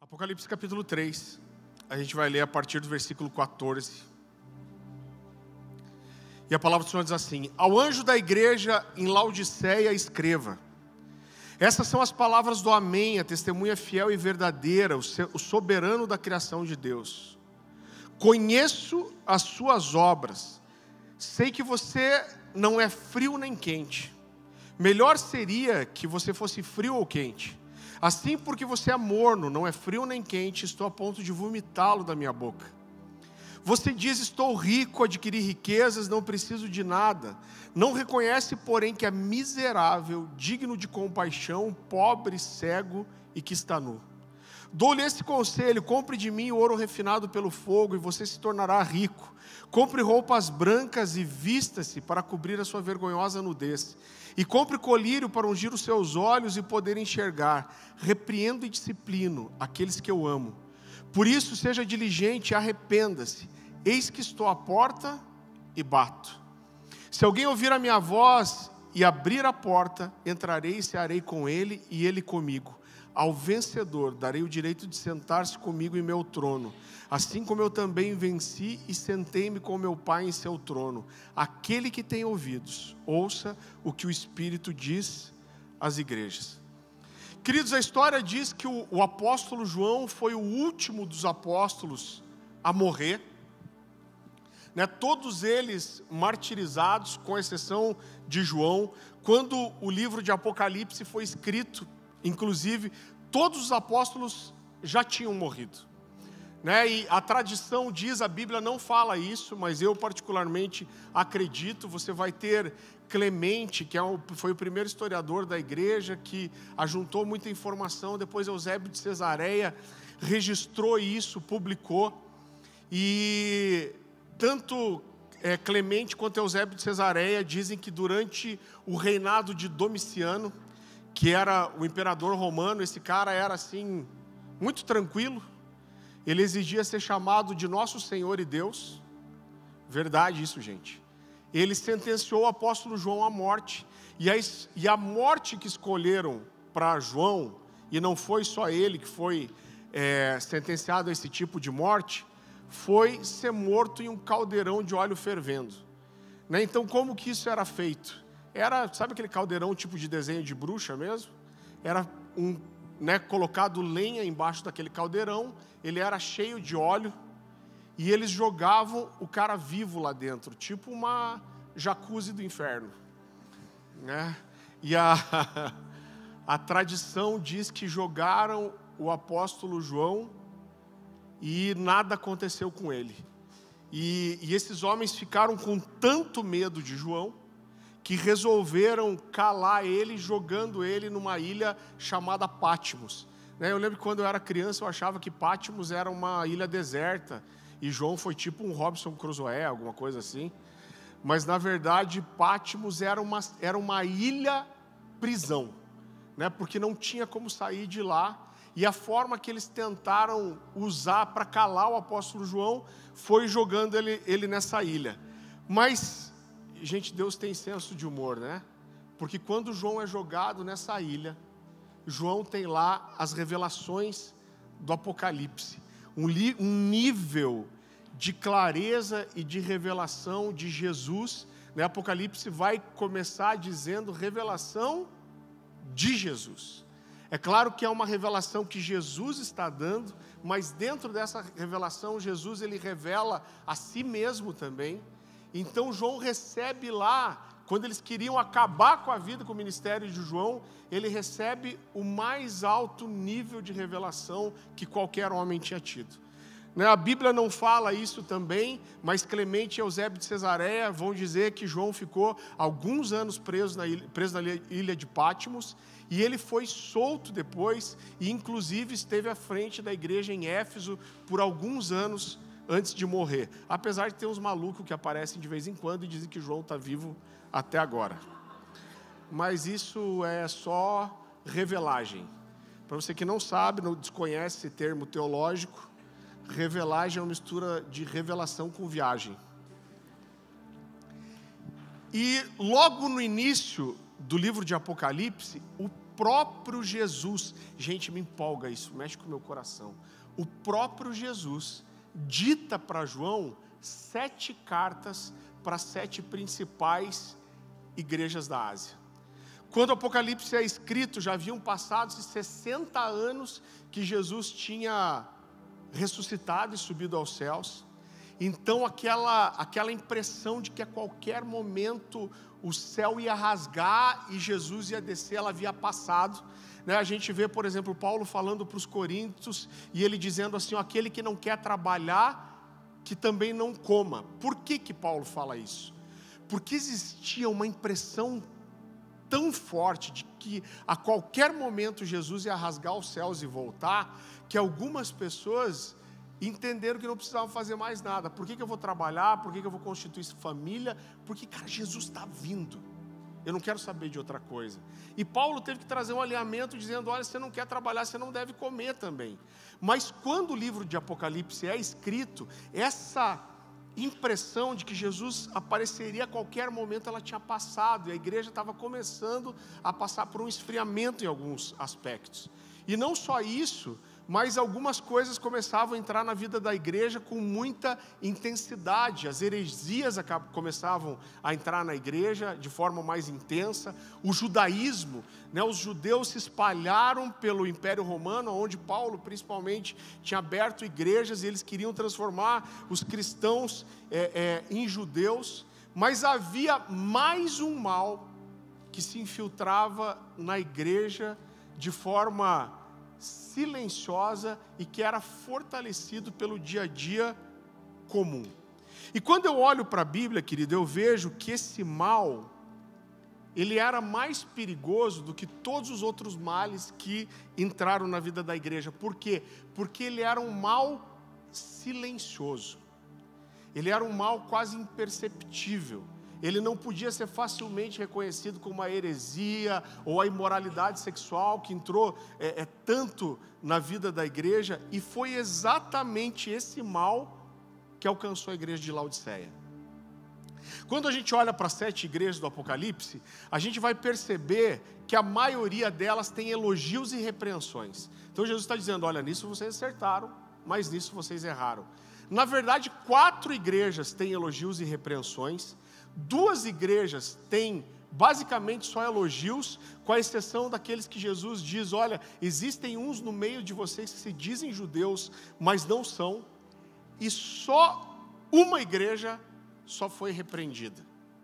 Apocalipse capítulo 3, a gente vai ler a partir do versículo 14. E a palavra do Senhor diz assim: ao anjo da igreja em Laodiceia escreva: essas são as palavras do Amém, a testemunha fiel e verdadeira, o soberano da criação de Deus. Conheço as suas obras, sei que você não é frio nem quente. Melhor seria que você fosse frio ou quente. Assim, porque você é morno, não é frio nem quente, estou a ponto de vomitá-lo da minha boca. Você diz: estou rico, adquiri riquezas, não preciso de nada. Não reconhece, porém, que é miserável, digno de compaixão, pobre, cego e que está nu. Dou-lhe esse conselho: compre de mim ouro refinado pelo fogo e você se tornará rico. Compre roupas brancas e vista-se para cobrir a sua vergonhosa nudez. E compre colírio para ungir os seus olhos e poder enxergar. Repreendo e disciplino aqueles que eu amo. Por isso, seja diligente e arrependa-se. Eis que estou à porta e bato. Se alguém ouvir a minha voz e abrir a porta, entrarei e cearei com ele e ele comigo. Ao vencedor darei o direito de sentar-se comigo em meu trono, assim como eu também venci e sentei-me com meu Pai em seu trono. Aquele que tem ouvidos, ouça o que o Espírito diz às igrejas. Queridos, a história diz que o apóstolo João foi o último dos apóstolos a morrer, todos eles martirizados, com exceção de João. Quando o livro de Apocalipse foi escrito, inclusive, todos os apóstolos já tinham morrido. E a tradição diz, a Bíblia não fala isso, mas eu particularmente acredito. Você vai ter Clemente, que foi o primeiro historiador da igreja, que ajuntou muita informação. Depois Eusébio de Cesareia registrou isso, publicou. E tanto Clemente quanto Eusébio de Cesareia dizem que durante o reinado de Domiciano, que era o imperador romano, esse cara era assim, muito tranquilo. Ele exigia ser chamado de Nosso Senhor e Deus. Verdade isso, gente. Ele sentenciou o apóstolo João à morte. E a morte que escolheram para João, e não foi só ele que foi sentenciado a esse tipo de morte, foi ser morto em um caldeirão de óleo fervendo. Então, como que isso era feito? Sabe aquele caldeirão tipo de desenho de bruxa mesmo? Era colocado lenha embaixo daquele caldeirão, ele era cheio de óleo, e eles jogavam o cara vivo lá dentro, tipo uma jacuzzi do inferno. E a tradição diz que jogaram o apóstolo João e nada aconteceu com ele. E esses homens ficaram com tanto medo de João, que resolveram calar ele, jogando ele numa ilha chamada Patmos. Eu lembro que quando eu era criança eu achava que Patmos era uma ilha deserta, e João foi tipo um Robinson Crusoe, alguma coisa assim. Mas na verdade Patmos era uma ilha prisão, porque não tinha como sair de lá. E a forma que eles tentaram usar para calar o apóstolo João foi jogando ele nessa ilha. Mas, gente, Deus tem senso de humor, Porque quando João é jogado nessa ilha, João tem lá as revelações do Apocalipse. Um nível de clareza e de revelação de Jesus. Apocalipse vai começar dizendo revelação de Jesus. É claro que é uma revelação que Jesus está dando, mas dentro dessa revelação, Jesus ele revela a si mesmo também. Então João recebe lá, quando eles queriam acabar com a vida, com o ministério de João, ele recebe o mais alto nível de revelação que qualquer homem tinha tido. A Bíblia não fala isso também, mas Clemente e Eusébio de Cesareia vão dizer que João ficou alguns anos preso na ilha de Patmos, e ele foi solto depois, e inclusive esteve à frente da igreja em Éfeso por alguns anos antes de morrer. Apesar de ter uns malucos que aparecem de vez em quando e dizem que João está vivo até agora. Mas isso é só revelagem. Para você que não sabe, não desconhece esse termo teológico, revelagem é uma mistura de revelação com viagem. E logo no início do livro de Apocalipse, o próprio Jesus, gente, me empolga isso, mexe com o meu coração. O próprio Jesus dita para João 7 cartas para 7 principais igrejas da Ásia. Quando o Apocalipse é escrito, já haviam passado 60 anos que Jesus tinha ressuscitado e subido aos céus. Então aquela impressão de que a qualquer momento o céu ia rasgar e Jesus ia descer, ela havia passado, né? A gente vê, por exemplo, Paulo falando para os coríntios, e ele dizendo assim, aquele que não quer trabalhar, que também não coma. Por que Paulo fala isso? Porque existia uma impressão tão forte de que a qualquer momento Jesus ia rasgar os céus e voltar, que algumas pessoas entenderam que não precisavam fazer mais nada. Por que eu vou trabalhar? Por que eu vou constituir família? Porque, cara, Jesus está vindo. Eu não quero saber de outra coisa. E Paulo teve que trazer um alinhamento dizendo, olha, você não quer trabalhar, você não deve comer também. Mas quando o livro de Apocalipse é escrito, essa impressão de que Jesus apareceria a qualquer momento, ela tinha passado, e a igreja estava começando a passar por um esfriamento em alguns aspectos. E não só isso, mas algumas coisas começavam a entrar na vida da igreja com muita intensidade. As heresias começavam a entrar na igreja de forma mais intensa. O judaísmo, né, os judeus se espalharam pelo Império Romano, onde Paulo principalmente tinha aberto igrejas, e eles queriam transformar os cristãos em judeus. Mas havia mais um mal que se infiltrava na igreja de forma silenciosa e que era fortalecido pelo dia a dia comum. E quando eu olho para a Bíblia, querido, eu vejo que esse mal, ele era mais perigoso do que todos os outros males que entraram na vida da igreja. Por quê? Porque ele era um mal silencioso. Ele era um mal quase imperceptível. Ele não podia ser facilmente reconhecido como uma heresia ou a imoralidade sexual que entrou tanto na vida da igreja, e foi exatamente esse mal que alcançou a igreja de Laodiceia. Quando a gente olha para as 7 igrejas do Apocalipse, a gente vai perceber que a maioria delas tem elogios e repreensões. Então Jesus está dizendo, olha, nisso vocês acertaram, mas nisso vocês erraram. Na verdade, 4 igrejas têm elogios e repreensões. 2 igrejas têm basicamente só elogios, com a exceção daqueles que Jesus diz, olha, existem uns no meio de vocês que se dizem judeus, mas não são. E só uma igreja só foi repreendida.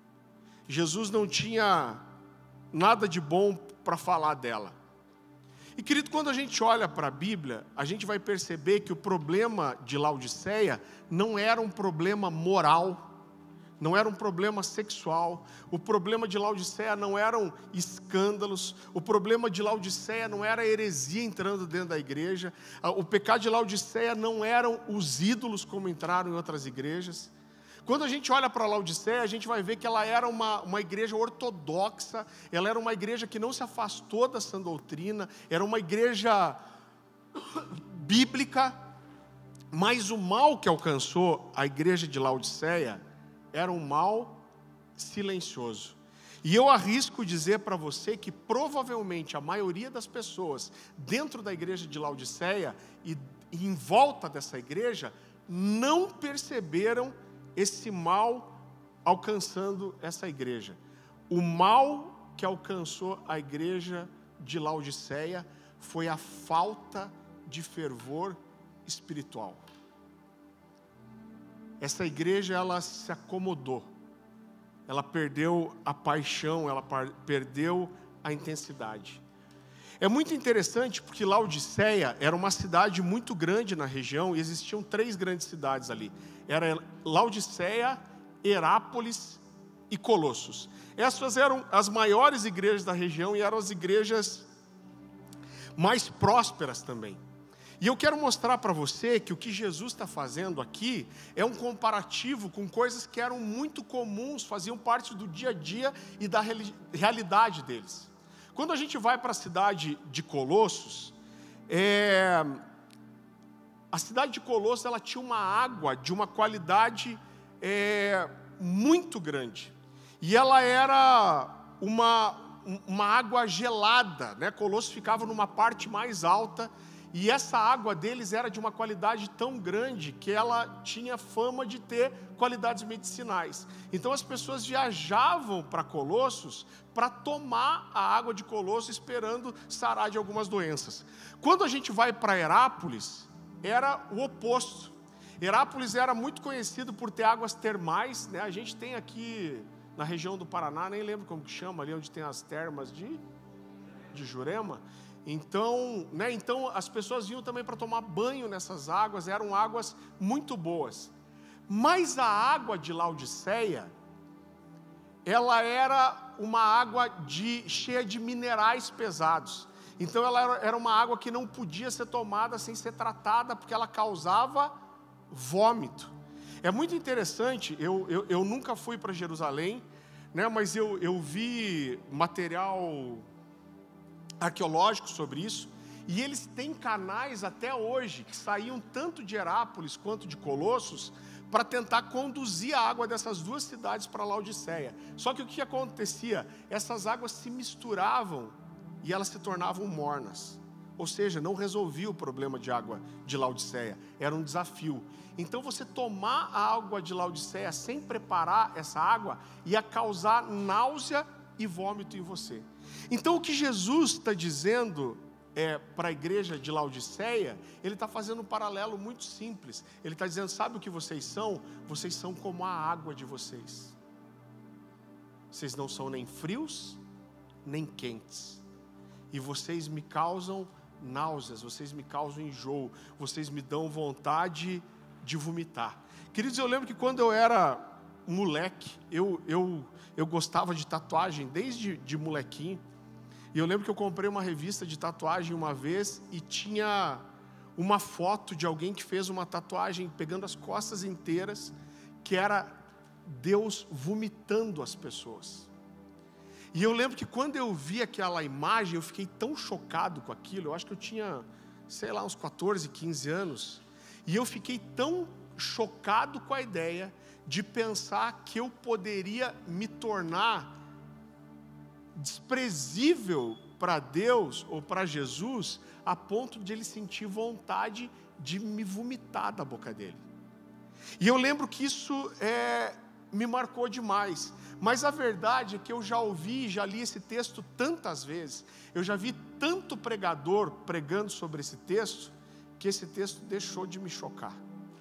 Jesus não tinha nada de bom para falar dela. E querido, quando a gente olha para a Bíblia, a gente vai perceber que o problema de Laodiceia não era um problema moral, não era um problema sexual. O problema de Laodiceia não eram escândalos. O problema de Laodiceia não era a heresia entrando dentro da igreja. O pecado de Laodiceia não eram os ídolos como entraram em outras igrejas. Quando a gente olha para Laodiceia, a gente vai ver que ela era uma igreja ortodoxa, ela era uma igreja que não se afastou da sã doutrina, era uma igreja bíblica, mas o mal que alcançou a igreja de Laodiceia era um mal silencioso. E eu arrisco dizer para você que provavelmente a maioria das pessoas dentro da igreja de Laodiceia e em volta dessa igreja não perceberam esse mal alcançando essa igreja. O mal que alcançou a igreja de Laodiceia foi a falta de fervor espiritual. Essa igreja, ela se acomodou, ela perdeu a paixão, ela perdeu a intensidade. É muito interessante porque Laodiceia era uma cidade muito grande na região, e existiam 3 grandes cidades ali. Era Laodiceia, Herápolis e Colossos. Essas eram as maiores igrejas da região e eram as igrejas mais prósperas também. E eu quero mostrar para você que o que Jesus está fazendo aqui é um comparativo com coisas que eram muito comuns, faziam parte do dia a dia e da realidade deles. Quando a gente vai para a cidade de Colossos, a cidade de Colossos, ela tinha uma água de uma qualidade muito grande. E ela era uma água gelada, né? Colosso ficava numa parte mais alta, e essa água deles era de uma qualidade tão grande que ela tinha fama de ter qualidades medicinais. Então as pessoas viajavam para Colossos para tomar a água de Colosso, esperando sarar de algumas doenças. Quando a gente vai para Herápolis, era o oposto. Herápolis era muito conhecido por ter águas termais, né? A gente tem aqui na região do Paraná, nem lembro como que chama, ali onde tem as termas de Jurema. Então, né, então as pessoas vinham também para tomar banho nessas águas, eram águas muito boas. Mas a água de Laodiceia, ela era uma água cheia de minerais pesados. Então ela era uma água que não podia ser tomada sem ser tratada, porque ela causava vômito. É muito interessante, eu nunca fui para Jerusalém, né, mas eu vi material arqueológico sobre isso, e eles têm canais até hoje que saíam tanto de Herápolis quanto de Colossos para tentar conduzir a água dessas duas cidades para Laodiceia. Só que o que acontecia? Essas águas se misturavam e elas se tornavam mornas, ou seja, não resolvia o problema de água de Laodiceia, era um desafio. Então você tomar a água de Laodiceia sem preparar essa água ia causar náusea e vômito em você. Então o que Jesus está dizendo para a igreja de Laodiceia, ele está fazendo um paralelo muito simples. Ele está dizendo, sabe o que vocês são? Vocês são como a água de vocês. Vocês não são nem frios, nem quentes. E vocês me causam náuseas, vocês me causam enjoo, vocês me dão vontade de vomitar. Queridos, eu lembro que quando eu era moleque, eu gostava de tatuagem desde de molequinho. E eu lembro que eu comprei uma revista de tatuagem uma vez e tinha uma foto de alguém que fez uma tatuagem pegando as costas inteiras, que era Deus vomitando as pessoas. E eu lembro que quando eu vi aquela imagem, eu fiquei tão chocado com aquilo. Eu acho que eu tinha, sei lá, uns 14, 15 anos. E eu fiquei tão chocado com a ideia de pensar que eu poderia me tornar desprezível para Deus ou para Jesus, a ponto de ele sentir vontade de me vomitar da boca dele. E eu lembro que isso me marcou demais. Mas a verdade é que eu já ouvi, já li esse texto tantas vezes, eu já vi tanto pregador pregando sobre esse texto, que esse texto deixou de me chocar.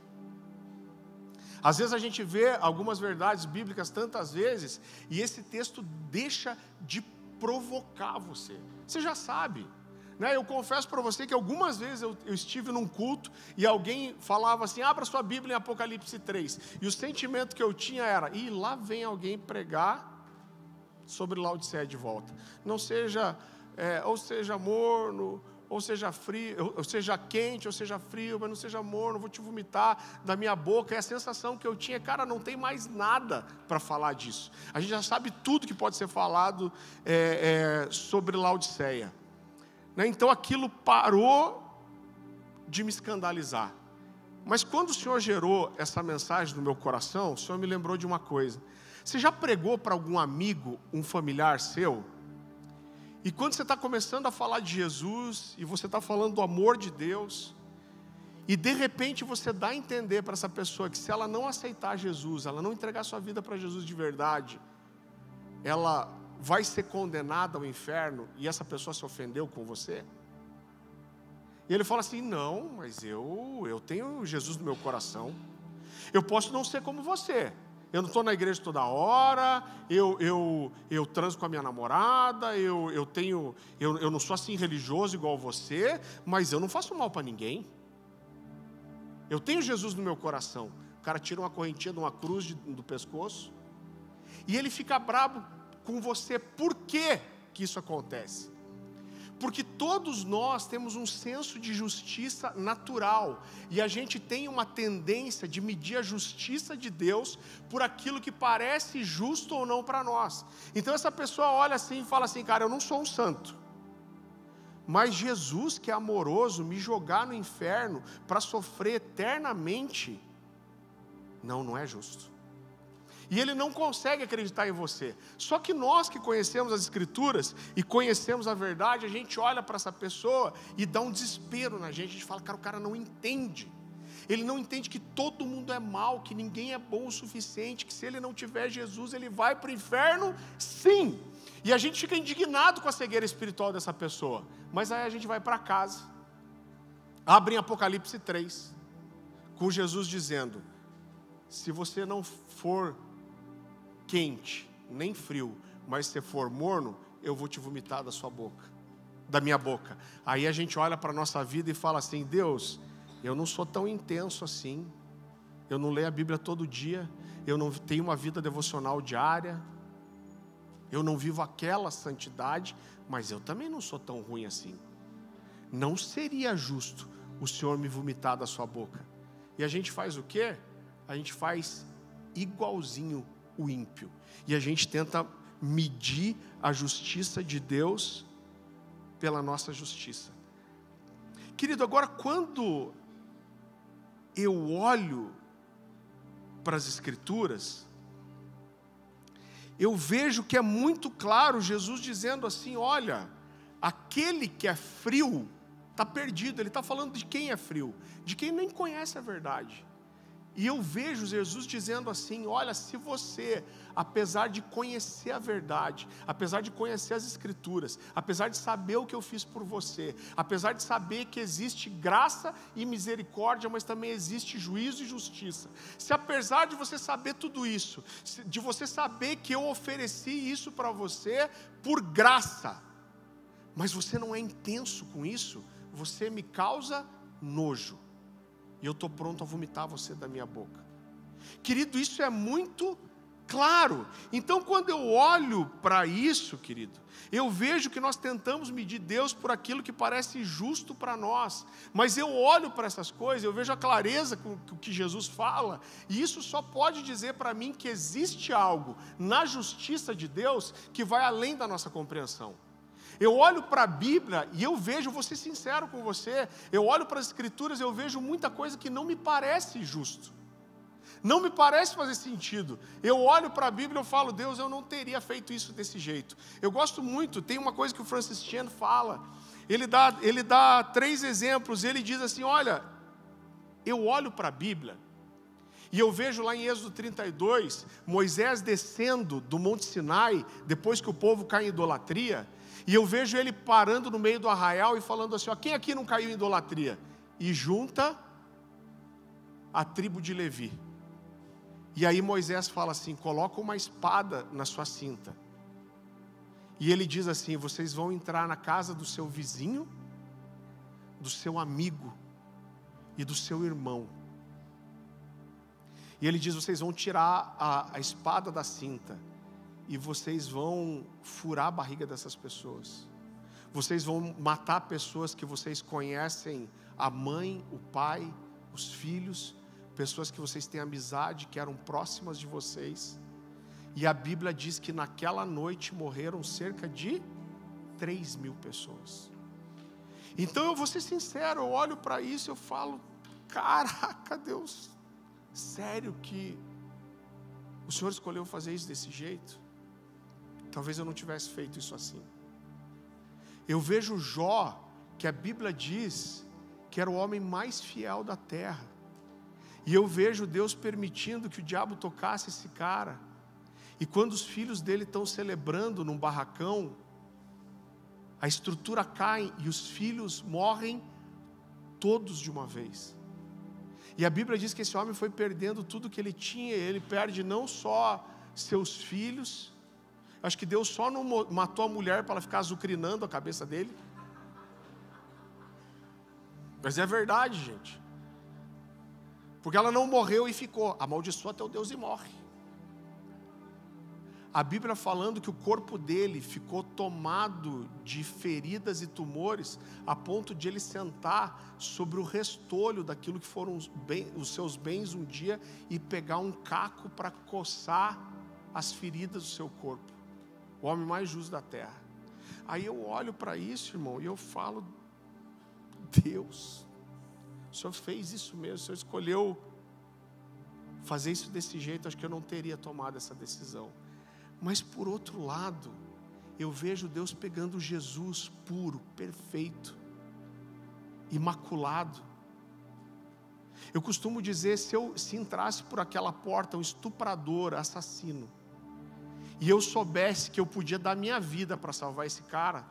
Às vezes a gente vê algumas verdades bíblicas tantas vezes, e esse texto deixa de provocar você. Você já sabe, né? Eu confesso para você que algumas vezes eu estive num culto e alguém falava assim, abra sua Bíblia em Apocalipse 3. E o sentimento que eu tinha era, lá vem alguém pregar sobre Laodiceia de volta. Não seja, ou seja morno, ou seja frio, ou seja quente, ou seja frio, mas não seja morno, vou te vomitar da minha boca. E a sensação que eu tinha, cara, não tem mais nada para falar disso. A gente já sabe tudo que pode ser falado sobre Laodiceia, né? Então aquilo parou de me escandalizar. Mas quando o Senhor gerou essa mensagem no meu coração, o Senhor me lembrou de uma coisa. Você já pregou para algum amigo, um familiar seu? E quando você está começando a falar de Jesus, e você está falando do amor de Deus, e de repente você dá a entender para essa pessoa que se ela não aceitar Jesus, ela não entregar sua vida para Jesus de verdade, ela vai ser condenada ao inferno, e essa pessoa se ofendeu com você? E ele fala assim, não, mas eu tenho Jesus no meu coração, eu posso não ser como você, eu não estou na igreja toda hora, eu transo com a minha namorada, eu não sou assim religioso igual você, mas eu não faço mal para ninguém. Eu tenho Jesus no meu coração. O cara tira uma correntinha de uma cruz do pescoço, e ele fica bravo com você. Por que isso acontece? Porque todos nós temos um senso de justiça natural, e a gente tem uma tendência de medir a justiça de Deus por aquilo que parece justo ou não para nós. Então essa pessoa olha assim e fala assim, cara, eu não sou um santo, mas Jesus, que é amoroso, me jogar no inferno para sofrer eternamente, não é justo. E ele não consegue acreditar em você. Só que nós que conhecemos as Escrituras e conhecemos a verdade, a gente olha para essa pessoa e dá um desespero na gente. A gente fala, cara, o cara não entende. Ele não entende que todo mundo é mal, que ninguém é bom o suficiente, que se ele não tiver Jesus, ele vai para o inferno, sim. E a gente fica indignado com a cegueira espiritual dessa pessoa. Mas aí a gente vai para casa, abre em Apocalipse 3, com Jesus dizendo: se você não for quente, nem frio, mas se for morno, eu vou te vomitar da minha boca. Aí a gente olha para a nossa vida e fala assim: Deus, eu não sou tão intenso assim, eu não leio a Bíblia todo dia, eu não tenho uma vida devocional diária, eu não vivo aquela santidade, mas eu também não sou tão ruim assim. Não seria justo o Senhor me vomitar da sua boca. E a gente faz o quê? A gente faz igualzinho o ímpio. E a gente tenta medir a justiça de Deus pela nossa justiça. Querido, agora quando eu olho para as Escrituras, eu vejo que é muito claro Jesus dizendo assim: olha, aquele que é frio está perdido. Ele está falando de quem é frio, de quem nem conhece a verdade. E eu vejo Jesus dizendo assim: olha, se você, apesar de conhecer a verdade, apesar de conhecer as Escrituras, apesar de saber o que eu fiz por você, apesar de saber que existe graça e misericórdia, mas também existe juízo e justiça, se apesar de você saber tudo isso, de você saber que eu ofereci isso para você por graça, mas você não é intenso com isso, você me causa nojo. E eu estou pronto a vomitar você da minha boca. Querido, isso é muito claro. Então, quando eu olho para isso, querido, eu vejo que nós tentamos medir Deus por aquilo que parece justo para nós. Mas eu olho para essas coisas, eu vejo a clareza com o que Jesus fala. E isso só pode dizer para mim que existe algo na justiça de Deus que vai além da nossa compreensão. Eu olho para a Bíblia e eu vejo, vou ser sincero com você, eu olho para as Escrituras e eu vejo muita coisa que não me parece justo, não me parece fazer sentido. Eu olho para a Bíblia e eu falo: Deus, eu não teria feito isso desse jeito. Eu gosto muito, tem uma coisa que o Francis Chan fala, ele dá 3 exemplos, ele diz assim: olha, eu olho para a Bíblia e eu vejo lá em Êxodo 32, Moisés descendo do Monte Sinai, depois que o povo cai em idolatria, e eu vejo ele parando no meio do arraial e falando assim: ó, quem aqui não caiu em idolatria? E junta a tribo de Levi. E aí Moisés fala assim: coloca uma espada na sua cinta. E ele diz assim: vocês vão entrar na casa do seu vizinho, do seu amigo e do seu irmão. E ele diz: vocês vão tirar a espada da cinta e vocês vão furar a barriga dessas pessoas. Vocês vão matar pessoas que vocês conhecem, a mãe, o pai, os filhos, pessoas que vocês têm amizade, que eram próximas de vocês. E a Bíblia diz que naquela noite morreram cerca de 3.000 pessoas. Então eu vou ser sincero, eu olho para isso e eu falo: caraca, Deus, sério que o Senhor escolheu fazer isso desse jeito? Talvez eu não tivesse feito isso assim. Eu vejo Jó, que a Bíblia diz que era o homem mais fiel da terra, e eu vejo Deus permitindo que o diabo tocasse esse cara, e quando os filhos dele estão celebrando num barracão, a estrutura cai e os filhos morrem todos de uma vez. E a Bíblia diz que esse homem foi perdendo tudo que ele tinha. Ele perde não só seus filhos, acho que Deus só não matou a mulher para ela ficar azucrinando a cabeça dele. Mas é verdade, gente. Porque ela não morreu e ficou: amaldiçoa teu Deus e morre. A Bíblia falando que o corpo dele ficou tomado de feridas e tumores, a ponto de ele sentar sobre o restolho daquilo que foram os seus bens um dia e pegar um caco para coçar as feridas do seu corpo. O homem mais justo da terra. Aí eu olho para isso, irmão, e eu falo: Deus, o Senhor fez isso mesmo, o Senhor escolheu fazer isso desse jeito, acho que eu não teria tomado essa decisão. Mas por outro lado, eu vejo Deus pegando Jesus puro, perfeito, imaculado. Eu costumo dizer, se entrasse por aquela porta um estuprador, assassino, e eu soubesse que eu podia dar minha vida para salvar esse cara,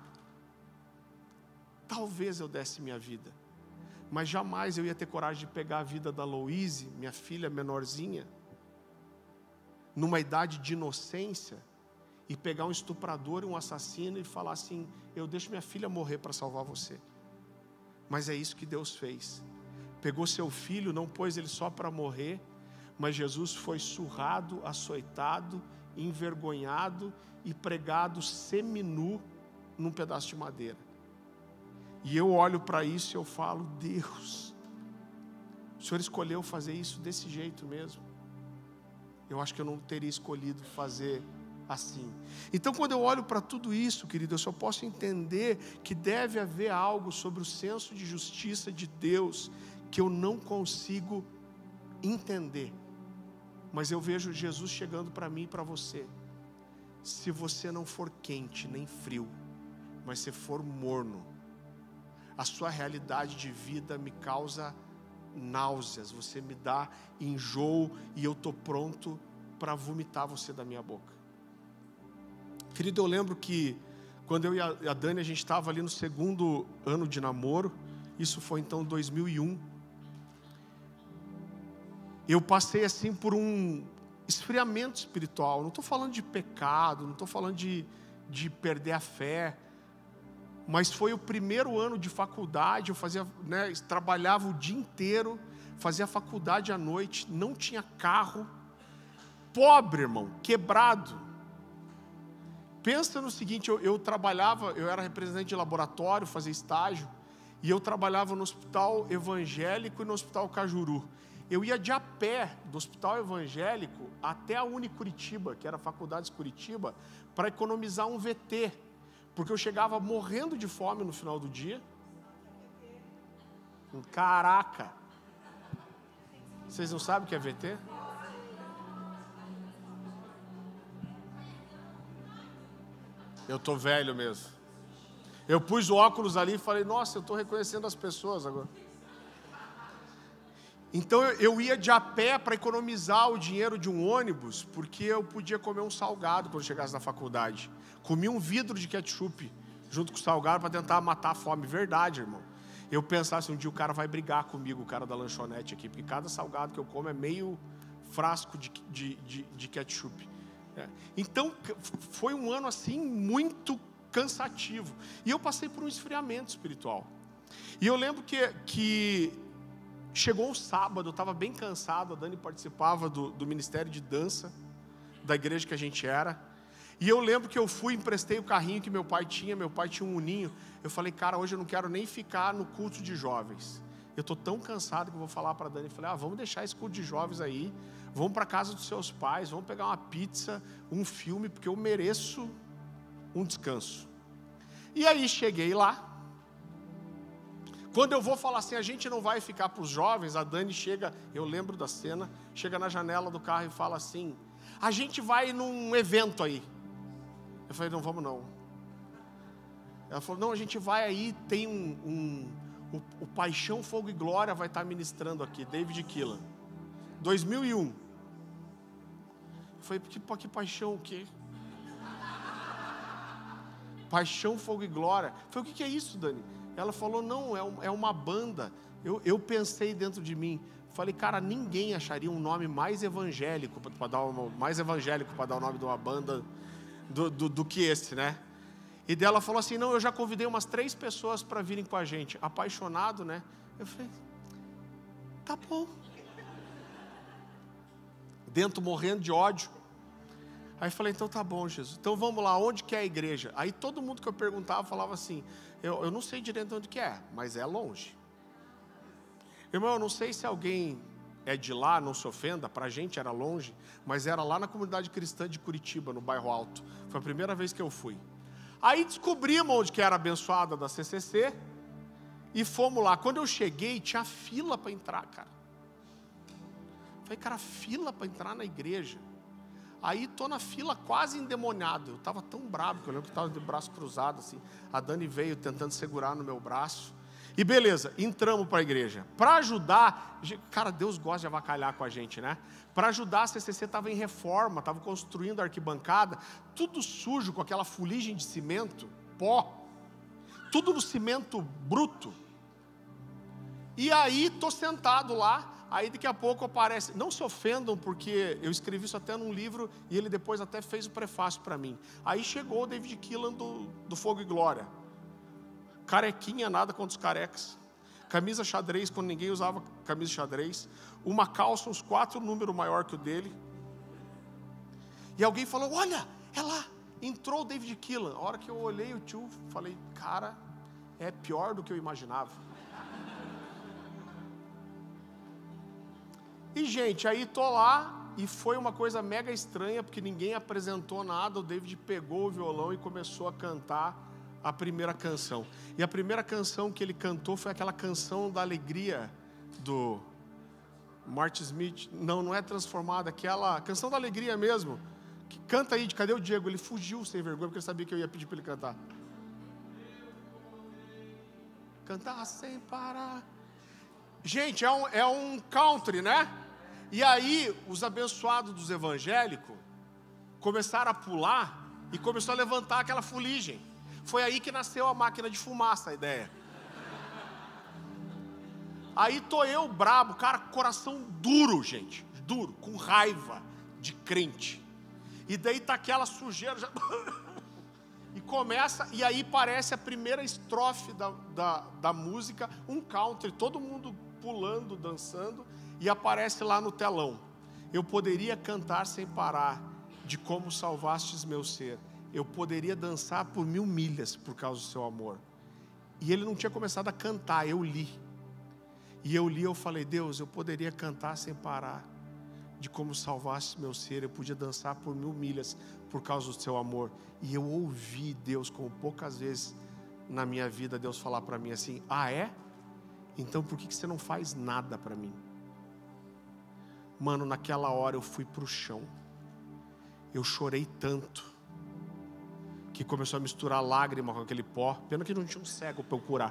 talvez eu desse minha vida, mas jamais eu ia ter coragem de pegar a vida da Louise, minha filha menorzinha, numa idade de inocência, e pegar um estuprador e um assassino e falar assim, eu deixo minha filha morrer para salvar você. Mas é isso que Deus fez. Pegou seu filho, não pôs ele só para morrer, mas Jesus foi surrado, açoitado, envergonhado e pregado seminu num pedaço de madeira. E eu olho para isso e eu falo, Deus, o Senhor escolheu fazer isso desse jeito mesmo. Eu acho que eu não teria escolhido fazer assim. Então, quando eu olho para tudo isso, querido, eu só posso entender que deve haver algo sobre o senso de justiça de Deus que eu não consigo entender. Mas eu vejo Jesus chegando para mim e para você. Se você não for quente nem frio, mas se for morno, a sua realidade de vida me causa náuseas, você me dá enjoo e eu estou pronto para vomitar você da minha boca. Querido, eu lembro que quando eu e a Dani, a gente estava ali no 2º ano de namoro, isso foi então 2001, eu passei assim por um esfriamento espiritual. Não estou falando de pecado, não estou falando de perder a fé, mas foi o primeiro ano de faculdade. Eu fazia, trabalhava o dia inteiro, fazia faculdade à noite, não tinha carro, pobre, irmão, quebrado. Pensa no seguinte, eu trabalhava, eu era representante de laboratório, fazia estágio, e eu trabalhava no hospital evangélico e no hospital Cajuru. Eu ia de a pé do hospital evangélico até a Unicuritiba, que era a faculdade de Curitiba, para economizar um VT, porque eu chegava morrendo de fome no final do dia. Caraca! Vocês não sabem o que é VT? Eu estou velho mesmo. Eu pus o óculos ali e falei, nossa, eu estou reconhecendo as pessoas agora. Então eu ia de a pé para economizar o dinheiro de um ônibus, porque eu podia comer um salgado quando chegasse na faculdade. Comi um vidro de ketchup junto com o salgado para tentar matar a fome. Verdade, irmão. Eu pensava assim, um dia o cara vai brigar comigo, o cara da lanchonete aqui, porque cada salgado que eu como é meio frasco de ketchup. Então foi um ano assim muito cansativo. E eu passei por um esfriamento espiritual. E eu lembro que chegou um sábado, eu estava bem cansado, a Dani participava do ministério de dança da igreja que a gente era, e eu lembro que eu fui, emprestei o carrinho que meu pai tinha um Uninho. Eu falei, cara, hoje eu não quero nem ficar no culto de jovens, eu estou tão cansado que eu vou falar para a Dani, falei, vamos deixar esse culto de jovens aí, vamos para a casa dos seus pais, vamos pegar uma pizza, um filme, porque eu mereço um descanso. E aí cheguei lá. Quando eu vou falar assim, a gente não vai ficar para os jovens, a Dani chega, eu lembro da cena, chega na janela do carro e fala assim, a gente vai num evento aí. Eu falei, não, vamos não. Ela falou, não, a gente vai aí, tem o Paixão, Fogo e Glória vai estar ministrando aqui, David Keelan, 2001. Eu falei, que paixão o quê? Paixão, Fogo e Glória. Eu falei, o que é isso, Dani? Ela falou, não, é uma banda. Eu pensei dentro de mim, falei, cara, ninguém acharia um nome mais evangélico para dar o nome de uma banda do que esse, né? E dela falou assim, não, eu já convidei umas 3 pessoas para virem com a gente. Apaixonado, né? Eu falei, tá bom. Dentro morrendo de ódio. Aí falei, então tá bom, Jesus. Então vamos lá, onde que é a igreja? Aí todo mundo que eu perguntava falava assim, eu não sei direito onde que é, mas é longe. Irmão, eu não sei se alguém é de lá, não se ofenda, pra gente era longe, mas era lá na comunidade cristã de Curitiba, no bairro Alto. Foi a primeira vez que eu fui. Aí descobrimos onde que era a abençoada da CCC e fomos lá. Quando eu cheguei, tinha fila para entrar, cara. Falei, cara, fila para entrar na igreja. Aí estou na fila quase endemoniado. Eu estava tão bravo que eu lembro que estava de braço cruzado assim. A Dani veio tentando segurar no meu braço. E beleza, entramos para a igreja. Para ajudar, cara, Deus gosta de avacalhar com a gente, né? Para ajudar, a CCC estava em reforma, estava construindo a arquibancada, tudo sujo, com aquela fuligem de cimento, pó, tudo no cimento bruto. E aí, estou sentado lá, aí daqui a pouco aparece, não se ofendam, porque eu escrevi isso até num livro, e ele depois até fez o prefácio para mim. Aí chegou o David Keelan do Fogo e Glória. Carequinha, nada contra os carecas. Camisa xadrez, quando ninguém usava camisa xadrez. Uma calça, uns 4 números maior que o dele. E alguém falou, olha, é lá. Entrou o David Keelan. A hora que eu olhei o tio, falei, cara, é pior do que eu imaginava. E gente, aí tô lá, e foi uma coisa mega estranha, porque ninguém apresentou nada. O David pegou o violão e começou a cantar a primeira canção. E a primeira canção que ele cantou foi aquela canção da alegria do Martin Smith. Não é Transformada, aquela canção da alegria mesmo. Que canta aí, cadê o Diego? Ele fugiu sem vergonha, porque ele sabia que eu ia pedir para ele cantar. Cantar sem parar. Gente, é um country, né? E aí, os abençoados dos evangélicos começaram a pular e começou a levantar aquela fuligem. Foi aí que nasceu a máquina de fumaça, a ideia. Aí tô eu brabo, cara, coração duro, gente, duro, com raiva de crente. E daí tá aquela sujeira, já... e começa, e aí parece a primeira estrofe da música, um country, todo mundo pulando, dançando, e aparece lá no telão. Eu poderia cantar sem parar, de como salvastes meu ser. Eu poderia dançar por 1000 milhas por causa do seu amor. E ele não tinha começado a cantar, eu li. E eu li, eu falei, Deus, eu poderia cantar sem parar, de como salvaste meu ser. Eu podia dançar por 1000 milhas por causa do seu amor. E eu ouvi Deus, como poucas vezes na minha vida, Deus falar para mim assim, ah é? Então por que você não faz nada para mim? Mano, naquela hora eu fui pro chão. Eu chorei tanto que começou a misturar lágrima com aquele pó. Pena que não tinha um cego para eu curar.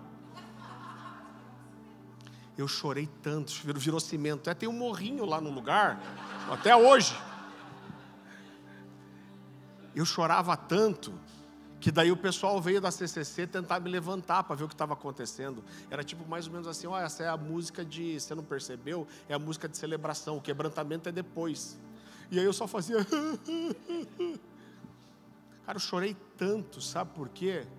Eu chorei tanto, virou cimento. Tem um morrinho lá no lugar, até hoje. Eu chorava tanto, que daí o pessoal veio da CCC tentar me levantar para ver o que estava acontecendo. Era tipo mais ou menos assim, olha, essa é a música de, você não percebeu? É a música de celebração, o quebrantamento é depois. E aí eu só fazia... Cara, eu chorei tanto, sabe por quê?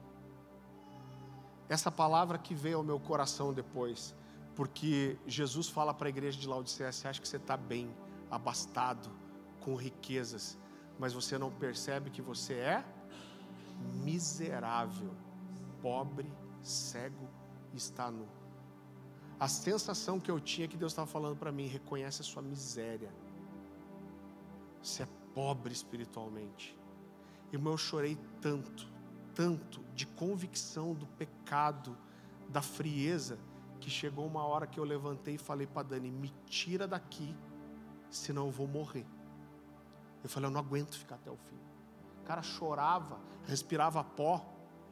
Essa palavra que veio ao meu coração depois, porque Jesus fala para a igreja de Laodiceia, você acha que você está bem, abastado, com riquezas, mas você não percebe que você é miserável, pobre, cego e está nu. A sensação que eu tinha que Deus estava falando para mim, reconhece a sua miséria. Você é pobre espiritualmente. Irmão, eu chorei tanto, tanto de convicção do pecado, da frieza, que chegou uma hora que eu levantei e falei para Dani, me tira daqui, senão eu vou morrer. Eu falei, eu não aguento ficar até o fim. O cara chorava, respirava pó.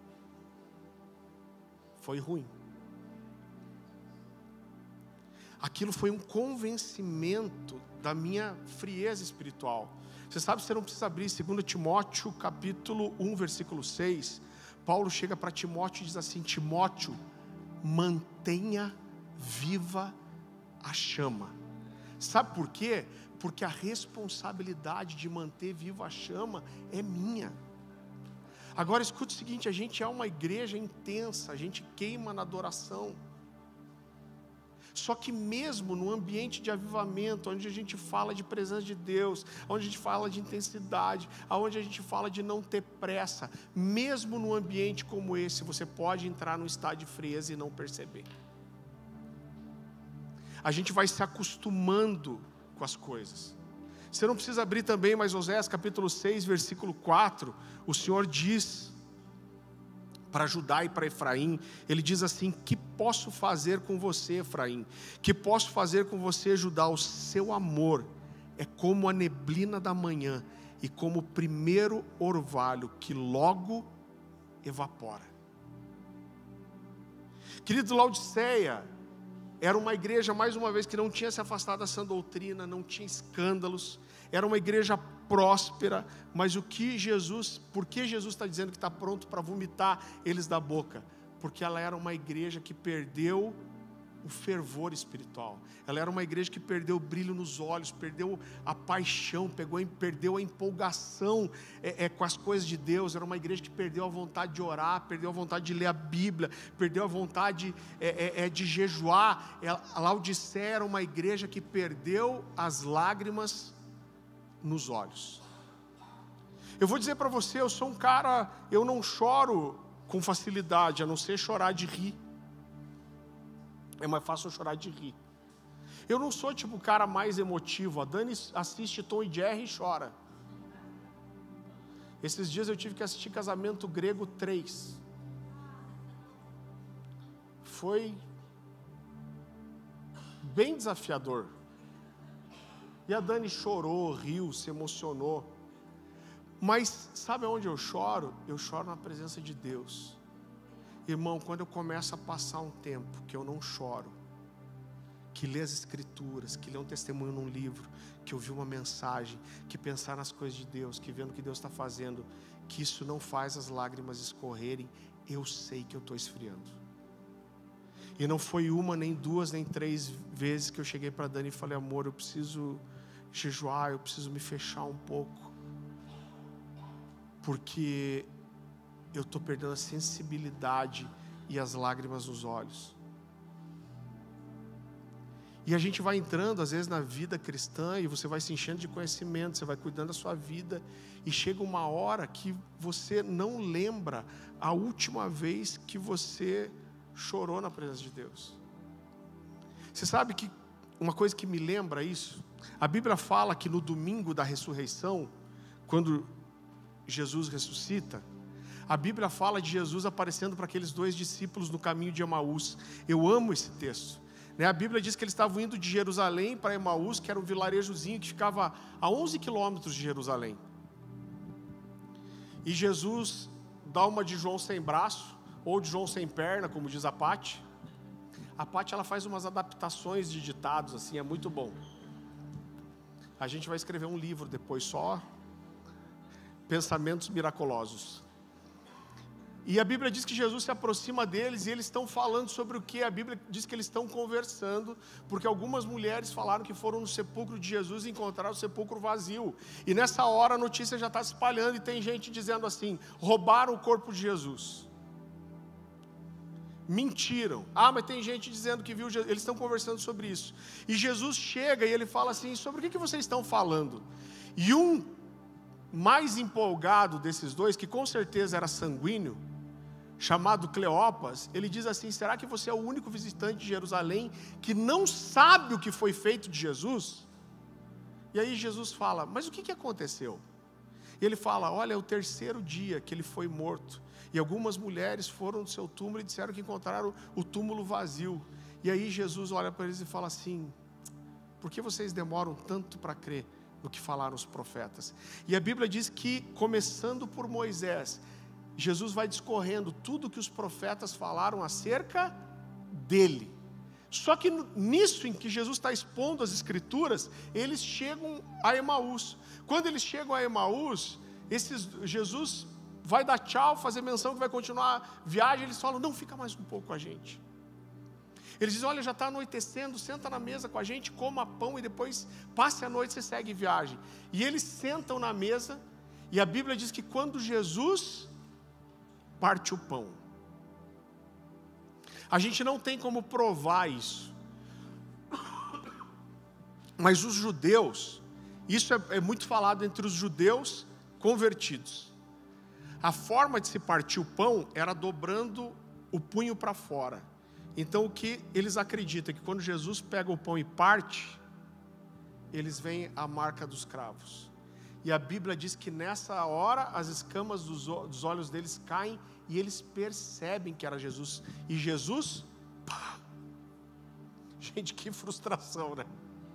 Foi ruim. Aquilo foi um convencimento da minha frieza espiritual. Você sabe, você não precisa abrir 2 Timóteo capítulo 1, versículo 6. Paulo chega para Timóteo e diz assim, Timóteo, mantenha viva a chama. Sabe por quê? Porque a responsabilidade de manter viva a chama é minha. Agora escute o seguinte, a gente é uma igreja intensa, a gente queima na adoração. Só que mesmo no ambiente de avivamento, onde a gente fala de presença de Deus, onde a gente fala de intensidade, onde a gente fala de não ter pressa, mesmo num ambiente como esse, você pode entrar num estado de frieza e não perceber. A gente vai se acostumando com as coisas. Você não precisa abrir também, mas Oséias capítulo 6, versículo 4, o Senhor diz, para Judá e para Efraim. Ele diz assim: que posso fazer com você, Efraim? Que posso fazer com você, Judá? O seu amor é como a neblina da manhã e como o primeiro orvalho que logo evapora. Querido, Laodiceia era uma igreja, mais uma vez, que não tinha se afastado da sã doutrina, não tinha escândalos, era uma igreja próspera, mas por que Jesus está dizendo que está pronto para vomitar eles da boca? Porque ela era uma igreja que perdeu o fervor espiritual, ela era uma igreja que perdeu o brilho nos olhos, perdeu a paixão, perdeu a empolgação com as coisas de Deus. Era uma igreja que perdeu a vontade de orar, perdeu a vontade de ler a Bíblia, perdeu a vontade de jejuar. A Laodiceia era uma igreja que perdeu as lágrimas nos olhos. Eu vou dizer para você, eu sou um cara, eu não choro com facilidade, a não ser chorar de rir. É mais fácil eu chorar de rir. Eu não sou tipo o cara mais emotivo. A Dani assiste Tom e Jerry e chora. Esses dias eu tive que assistir Casamento Grego 3. Foi bem desafiador. E a Dani chorou, riu, se emocionou. Mas sabe onde eu choro? Eu choro na presença de Deus. Irmão, quando eu começo a passar um tempo que eu não choro, que lê as escrituras, que lê um testemunho num livro, que ouvir uma mensagem, que pensar nas coisas de Deus, que vendo o que Deus está fazendo, que isso não faz as lágrimas escorrerem, eu sei que eu estou esfriando. E não foi uma, nem duas, nem três vezes que eu cheguei para Dani e falei: amor, eu preciso jejuar, eu preciso me fechar um pouco, porque eu estou perdendo a sensibilidade e as lágrimas nos olhos. E a gente vai entrando às vezes na vida cristã, e você vai se enchendo de conhecimento, você vai cuidando da sua vida, e chega uma hora que você não lembra a última vez que você chorou na presença de Deus. Você sabe que uma coisa que me lembra isso, a Bíblia fala que no domingo da ressurreição, quando Jesus ressuscita, a Bíblia fala de Jesus aparecendo para aqueles 2 discípulos no caminho de Emaús. Eu amo esse texto. A Bíblia diz que eles estavam indo de Jerusalém para Emaús, que era um vilarejozinho que ficava a 11 quilômetros de Jerusalém. E Jesus dá uma de João sem braço, ou de João sem perna, como diz a Paty. A Paty, ela faz umas adaptações de ditados, assim, é muito bom. A gente vai escrever um livro depois, só pensamentos miraculosos. E a Bíblia diz que Jesus se aproxima deles e eles estão falando sobre o que? A Bíblia diz que eles estão conversando, porque algumas mulheres falaram que foram no sepulcro de Jesus e encontraram o sepulcro vazio. E nessa hora a notícia já está se espalhando e tem gente dizendo assim: roubaram o corpo de Jesus. Mentiram. Mas tem gente dizendo que viu Jesus. Eles estão conversando sobre isso. E Jesus chega e ele fala assim: sobre o que vocês estão falando? E um mais empolgado desses 2, que com certeza era sanguíneo, chamado Cleopas, ele diz assim: será que você é o único visitante de Jerusalém que não sabe o que foi feito de Jesus? E aí Jesus fala: mas o que aconteceu? E ele fala: olha, é o 3º dia que ele foi morto, e algumas mulheres foram no seu túmulo e disseram que encontraram o túmulo vazio. E aí Jesus olha para eles e fala assim: por que vocês demoram tanto para crer no que falaram os profetas? E a Bíblia diz que, começando por Moisés, Jesus vai discorrendo tudo que os profetas falaram acerca dele. Só que nisso em que Jesus está expondo as escrituras, eles chegam a Emaús. Quando eles chegam a Emaús, Jesus vai dar tchau, fazer menção que vai continuar a viagem. Eles falam: não, fica mais um pouco com a gente. Eles dizem: olha, já está anoitecendo, senta na mesa com a gente, coma pão e depois passe a noite, você segue viagem. E eles sentam na mesa, e a Bíblia diz que quando Jesus parte o pão, a gente não tem como provar isso, mas os judeus, isso é muito falado entre os judeus convertidos, a forma de se partir o pão era dobrando o punho para fora. Então o que eles acreditam é que quando Jesus pega o pão e parte, eles veem a marca dos cravos. E a Bíblia diz que nessa hora as escamas dos olhos deles caem e eles percebem que era Jesus. E Jesus, pá! Gente, que frustração, né?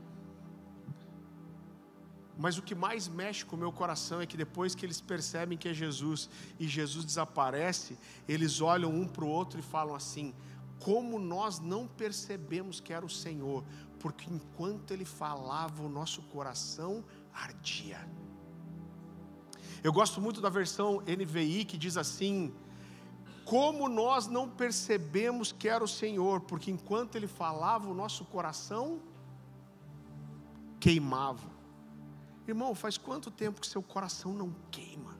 Mas o que mais mexe com o meu coração é que depois que eles percebem que é Jesus e Jesus desaparece, eles olham um para o outro e falam assim: como nós não percebemos que era o Senhor, porque enquanto Ele falava o nosso coração ardia. Eu gosto muito da versão NVI que diz assim: como nós não percebemos que era o Senhor, porque enquanto Ele falava o nosso coração queimava. Irmão, faz quanto tempo que seu coração não queima?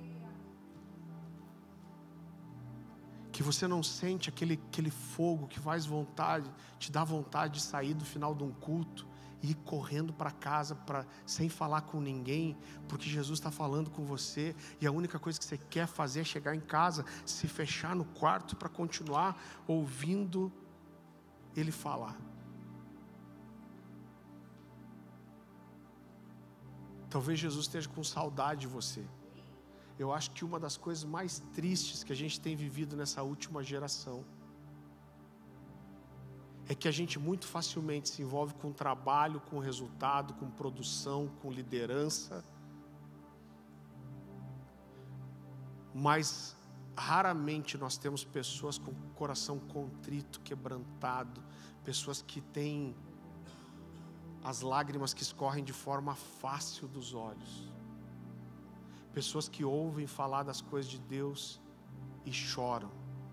Que você não sente aquele fogo que faz vontade, te dá vontade de sair do final de um culto e ir correndo para casa sem falar com ninguém, porque Jesus está falando com você e a única coisa que você quer fazer é chegar em casa, se fechar no quarto para continuar ouvindo Ele falar. Talvez Jesus esteja com saudade de você. Eu acho que uma das coisas mais tristes que a gente tem vivido nessa última geração é que a gente muito facilmente se envolve com trabalho, com resultado, com produção, com liderança, mas raramente nós temos pessoas com coração contrito, quebrantado, pessoas que têm as lágrimas que escorrem de forma fácil dos olhos, pessoas que ouvem falar das coisas de Deus e choram.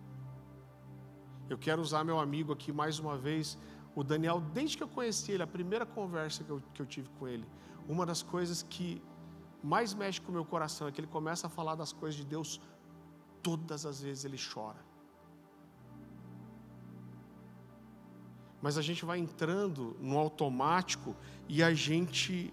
Eu quero usar meu amigo aqui mais uma vez, o Daniel. Desde que eu conheci ele, a primeira conversa que eu tive com ele, uma das coisas que mais mexe com o meu coração é que ele começa a falar das coisas de Deus, todas as vezes ele chora. Mas a gente vai entrando no automático e a gente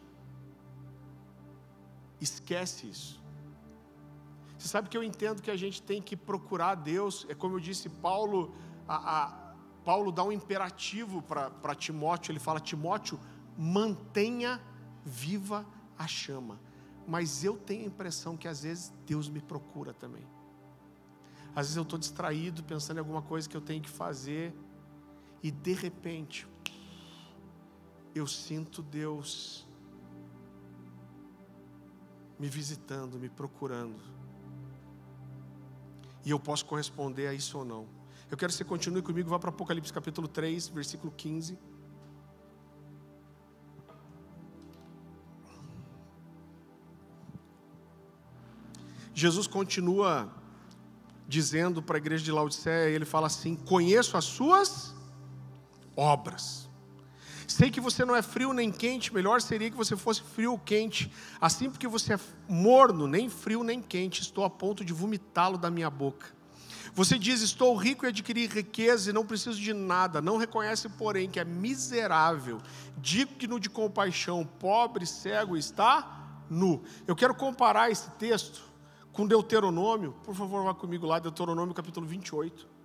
esquece isso. Você sabe que eu entendo que a gente tem que procurar Deus. É como eu disse, Paulo dá um imperativo para Timóteo. Ele fala: Timóteo, mantenha viva a chama. Mas eu tenho a impressão que às vezes Deus me procura também. Às vezes eu estou distraído, pensando em alguma coisa que eu tenho que fazer, e de repente eu sinto Deus me visitando, me procurando, e eu posso corresponder a isso ou não. Eu quero que você continue comigo, vá para Apocalipse capítulo 3, versículo 15. Jesus continua dizendo para a igreja de Laodiceia, ele fala assim: conheço as suas obras. Sei que você não é frio nem quente, melhor seria que você fosse frio ou quente. Assim, porque você é morno, nem frio nem quente, estou a ponto de vomitá-lo da minha boca. Você diz: estou rico e adquiri riqueza e não preciso de nada. Não reconhece, porém, que é miserável, digno de compaixão, pobre, cego e está nu. Eu quero comparar esse texto com Deuteronômio. Por favor, vá comigo lá, Deuteronômio capítulo 28.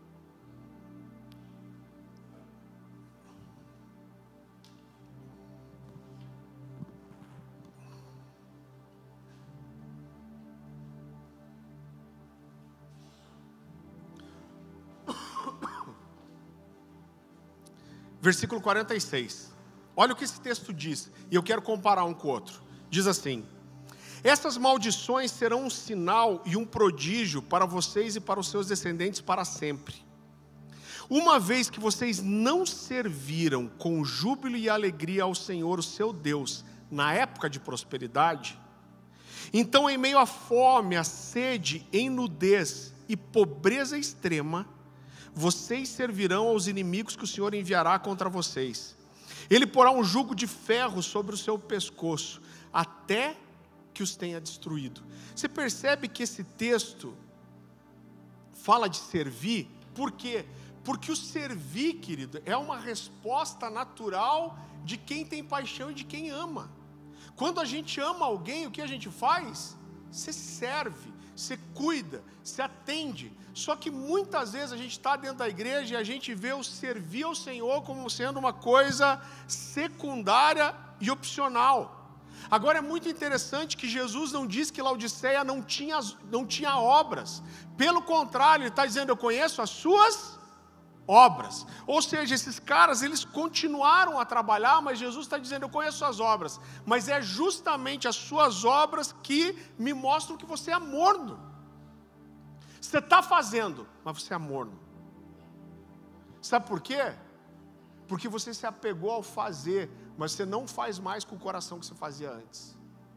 Versículo 46. Olha o que esse texto diz, e eu quero comparar um com o outro. Diz assim: essas maldições serão um sinal e um prodígio para vocês e para os seus descendentes para sempre. Uma vez que vocês não serviram com júbilo e alegria ao Senhor, o seu Deus, na época de prosperidade, então em meio à fome, à sede, em nudez e pobreza extrema, vocês servirão aos inimigos que o Senhor enviará contra vocês. Ele porá um jugo de ferro sobre o seu pescoço, até que os tenha destruído. Você percebe que esse texto fala de servir? Por quê? Porque o servir, querido, é uma resposta natural de quem tem paixão e de quem ama. Quando a gente ama alguém, o que a gente faz? Você serve, você cuida, você atende. Só que muitas vezes a gente está dentro da igreja e a gente vê o servir ao Senhor como sendo uma coisa secundária e opcional. Agora é muito interessante que Jesus não diz que Laodiceia não tinha obras. Pelo contrário, Ele está dizendo, eu conheço as suas obras. Ou seja, esses caras, eles continuaram a trabalhar, mas Jesus está dizendo, eu conheço suas obras. Mas é justamente as suas obras que me mostram que você é morno. Você está fazendo, mas você é morno. Sabe por quê? Porque você se apegou ao fazer, mas você não faz mais com o coração que você fazia antes.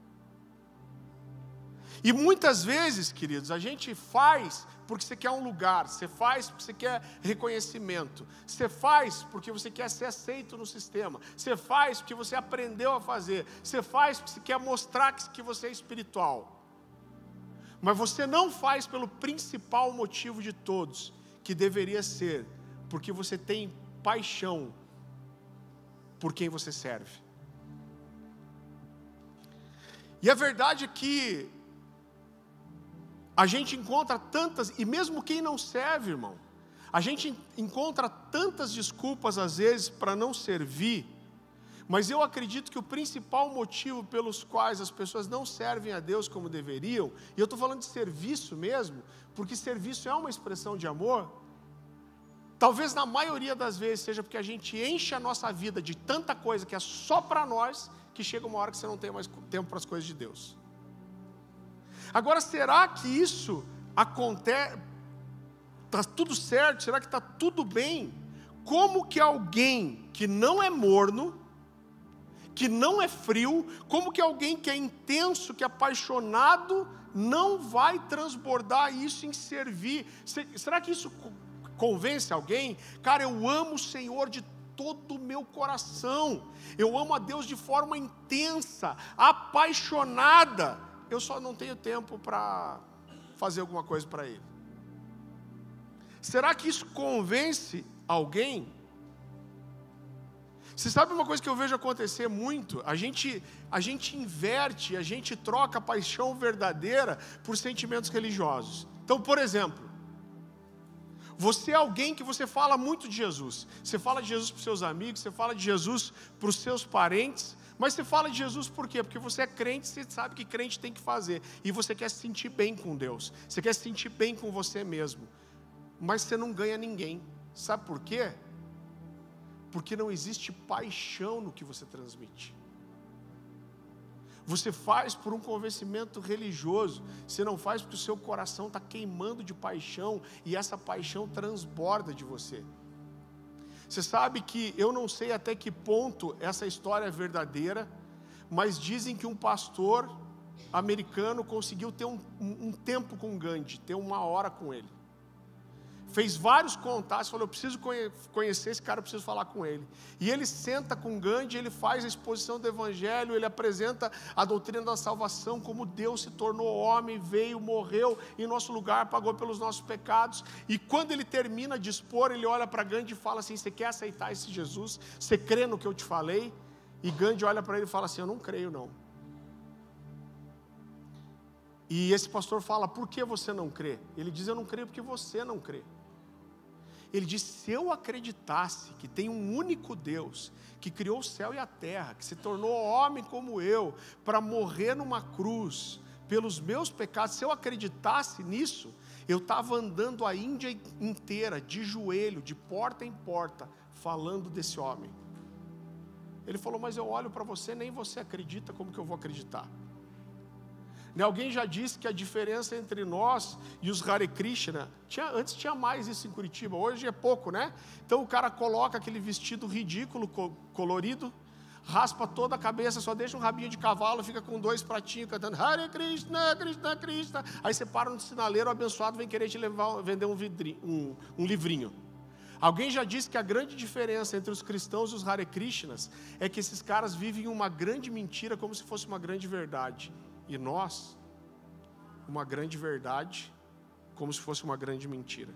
E muitas vezes, queridos, a gente faz porque você quer um lugar, você faz porque você quer reconhecimento, você faz porque você quer ser aceito no sistema, você faz porque você aprendeu a fazer, você faz porque você quer mostrar que você é espiritual. Mas você não faz pelo principal motivo de todos, que deveria ser, porque você tem paixão por quem você serve. E a verdade é que a gente encontra tantas, e mesmo quem não serve, irmão, a gente encontra tantas desculpas às vezes para não servir, mas eu acredito que o principal motivo pelos quais as pessoas não servem a Deus como deveriam, e eu estou falando de serviço mesmo, porque serviço é uma expressão de amor, talvez na maioria das vezes seja porque a gente enche a nossa vida de tanta coisa que é só para nós, que chega uma hora que você não tem mais tempo para as coisas de Deus. Agora, será que isso acontece, está tudo certo? Será que está tudo bem? Como que alguém que não é morno, que não é frio, como que alguém que é intenso, que é apaixonado, não vai transbordar isso em servir? Será que isso convence alguém? Cara, eu amo o Senhor de todo o meu coração, eu amo a Deus de forma intensa, apaixonada, eu só não tenho tempo para fazer alguma coisa para Ele. Será que isso convence alguém? Você sabe uma coisa que eu vejo acontecer muito? A gente inverte, a gente troca a paixão verdadeira por sentimentos religiosos. Então, por exemplo, você é alguém que você fala muito de Jesus. Você fala de Jesus para os seus amigos, você fala de Jesus para os seus parentes. Mas você fala de Jesus por quê? Porque você é crente, você sabe que crente tem que fazer. E você quer se sentir bem com Deus. Você quer se sentir bem com você mesmo. Mas você não ganha ninguém. Sabe por quê? Porque não existe paixão no que você transmite. Você faz por um convencimento religioso, você não faz porque o seu coração está queimando de paixão e essa paixão transborda de você. Você sabe que eu não sei até que ponto essa história é verdadeira, mas dizem que um pastor americano conseguiu ter um tempo com Gandhi, ter 1 hora com ele. Fez vários contatos, falou, eu preciso conhecer esse cara, eu preciso falar com ele. E ele senta com Gandhi, ele faz a exposição do Evangelho, ele apresenta a doutrina da salvação, como Deus se tornou homem, veio, morreu em nosso lugar, pagou pelos nossos pecados. E quando ele termina de expor, ele olha para Gandhi e fala assim, você quer aceitar esse Jesus? Você crê no que eu te falei? E Gandhi olha para ele e fala assim, eu não creio não. E esse pastor fala, por que você não crê? Ele diz, eu não creio porque você não crê. Ele diz, se eu acreditasse que tem um único Deus, que criou o céu e a terra, que se tornou homem como eu, para morrer numa cruz, pelos meus pecados, se eu acreditasse nisso, eu estava andando a Índia inteira, de joelho, de porta em porta, falando desse homem. Ele falou, mas eu olho para você, nem você acredita, como que eu vou acreditar? Alguém já disse que a diferença entre nós e os Hare Krishna, antes tinha mais isso em Curitiba, hoje é pouco, né? Então o cara coloca aquele vestido ridículo, colorido, raspa toda a cabeça, só deixa um rabinho de cavalo, fica com 2 pratinhos cantando Hare Krishna, Krishna, Krishna. Aí você para no sinaleiro, o abençoado vem querer te vender um livrinho. Alguém já disse que a grande diferença entre os cristãos e os Hare Krishnas é que esses caras vivem uma grande mentira como se fosse uma grande verdade. E nós, uma grande verdade, como se fosse uma grande mentira.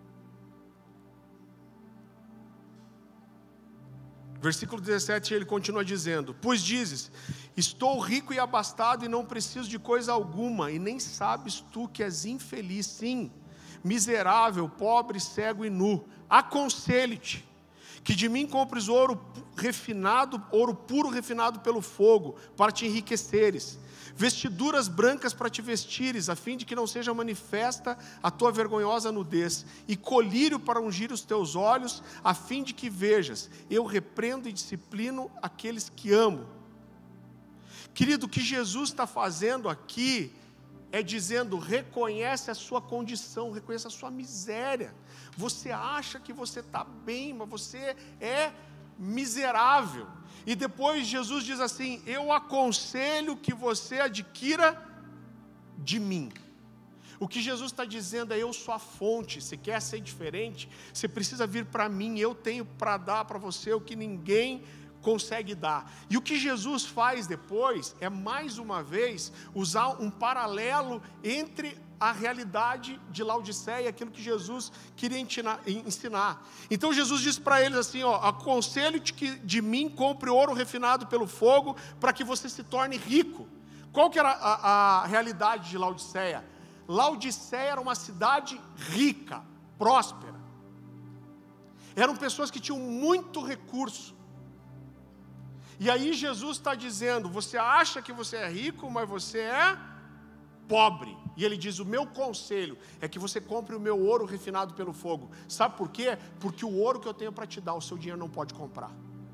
Versículo 17, ele continua dizendo, pois dizes, estou rico e abastado e não preciso de coisa alguma, e nem sabes tu que és infeliz, sim, miserável, pobre, cego e nu. Aconselho-te Que de mim compres ouro refinado, ouro puro refinado pelo fogo, para te enriqueceres, vestiduras brancas para te vestires, a fim de que não seja manifesta a tua vergonhosa nudez, e colírio para ungir os teus olhos, a fim de que vejas, eu repreendo e disciplino aqueles que amo. Querido, o que Jesus está fazendo aqui é dizendo: reconhece a sua condição, reconhece a sua miséria. Você acha que você está bem, mas você é miserável. E depois Jesus diz assim: eu aconselho que você adquira de mim. O que Jesus está dizendo é: eu sou a fonte. Você quer ser diferente? Você precisa vir para mim. Eu tenho para dar para você o que ninguém consegue dar. E o que Jesus faz depois é, mais uma vez, usar um paralelo entre a realidade de Laodiceia e aquilo que Jesus queria ensinar. Então Jesus diz para eles assim: aconselho-te que de mim compre ouro refinado pelo fogo, para que você se torne rico. Qual que era a realidade de Laodiceia? Laodiceia era uma cidade rica, próspera. Eram pessoas que tinham muito recurso. E aí Jesus está dizendo: você acha que você é rico, mas você é pobre. E ele diz: o meu conselho é que você compre o meu ouro refinado pelo fogo. Sabe por quê? Porque o ouro que eu tenho para te dar, o seu dinheiro não pode comprar.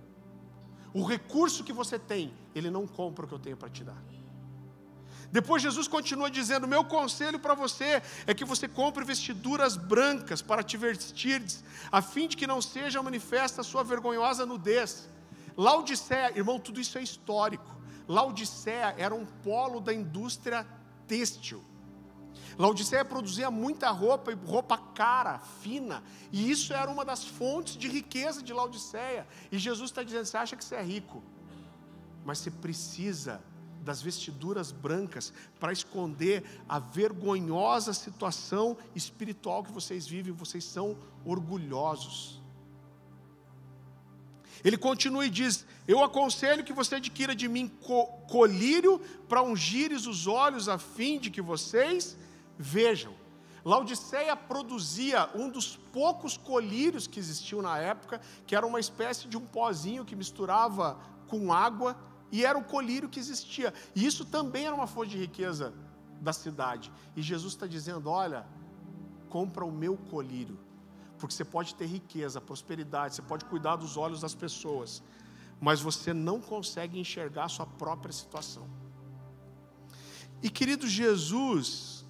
O recurso que você tem, ele não compra o que eu tenho para te dar. Depois Jesus continua dizendo: meu conselho para você é que você compre vestiduras brancas para te vestires, a fim de que não seja manifesta a sua vergonhosa nudez. Laodiceia, irmão, tudo isso é histórico. Laodiceia era um polo da indústria têxtil. Laodiceia produzia muita roupa, e roupa cara, fina, e isso era uma das fontes de riqueza de Laodiceia. E Jesus está dizendo: você acha que você é rico, mas você precisa das vestiduras brancas para esconder a vergonhosa situação espiritual que vocês vivem. Vocês são orgulhosos. Ele continua e diz: eu aconselho que você adquira de mim colírio para ungires os olhos, a fim de que vocês vejam. Laodiceia produzia um dos poucos colírios que existiam na época, que era uma espécie de um pozinho que misturava com água, e era o colírio que existia. E isso também era uma fonte de riqueza da cidade. E Jesus está dizendo: olha, compra o meu colírio, porque você pode ter riqueza, prosperidade, você pode cuidar dos olhos das pessoas, mas você não consegue enxergar a sua própria situação. E querido, Jesus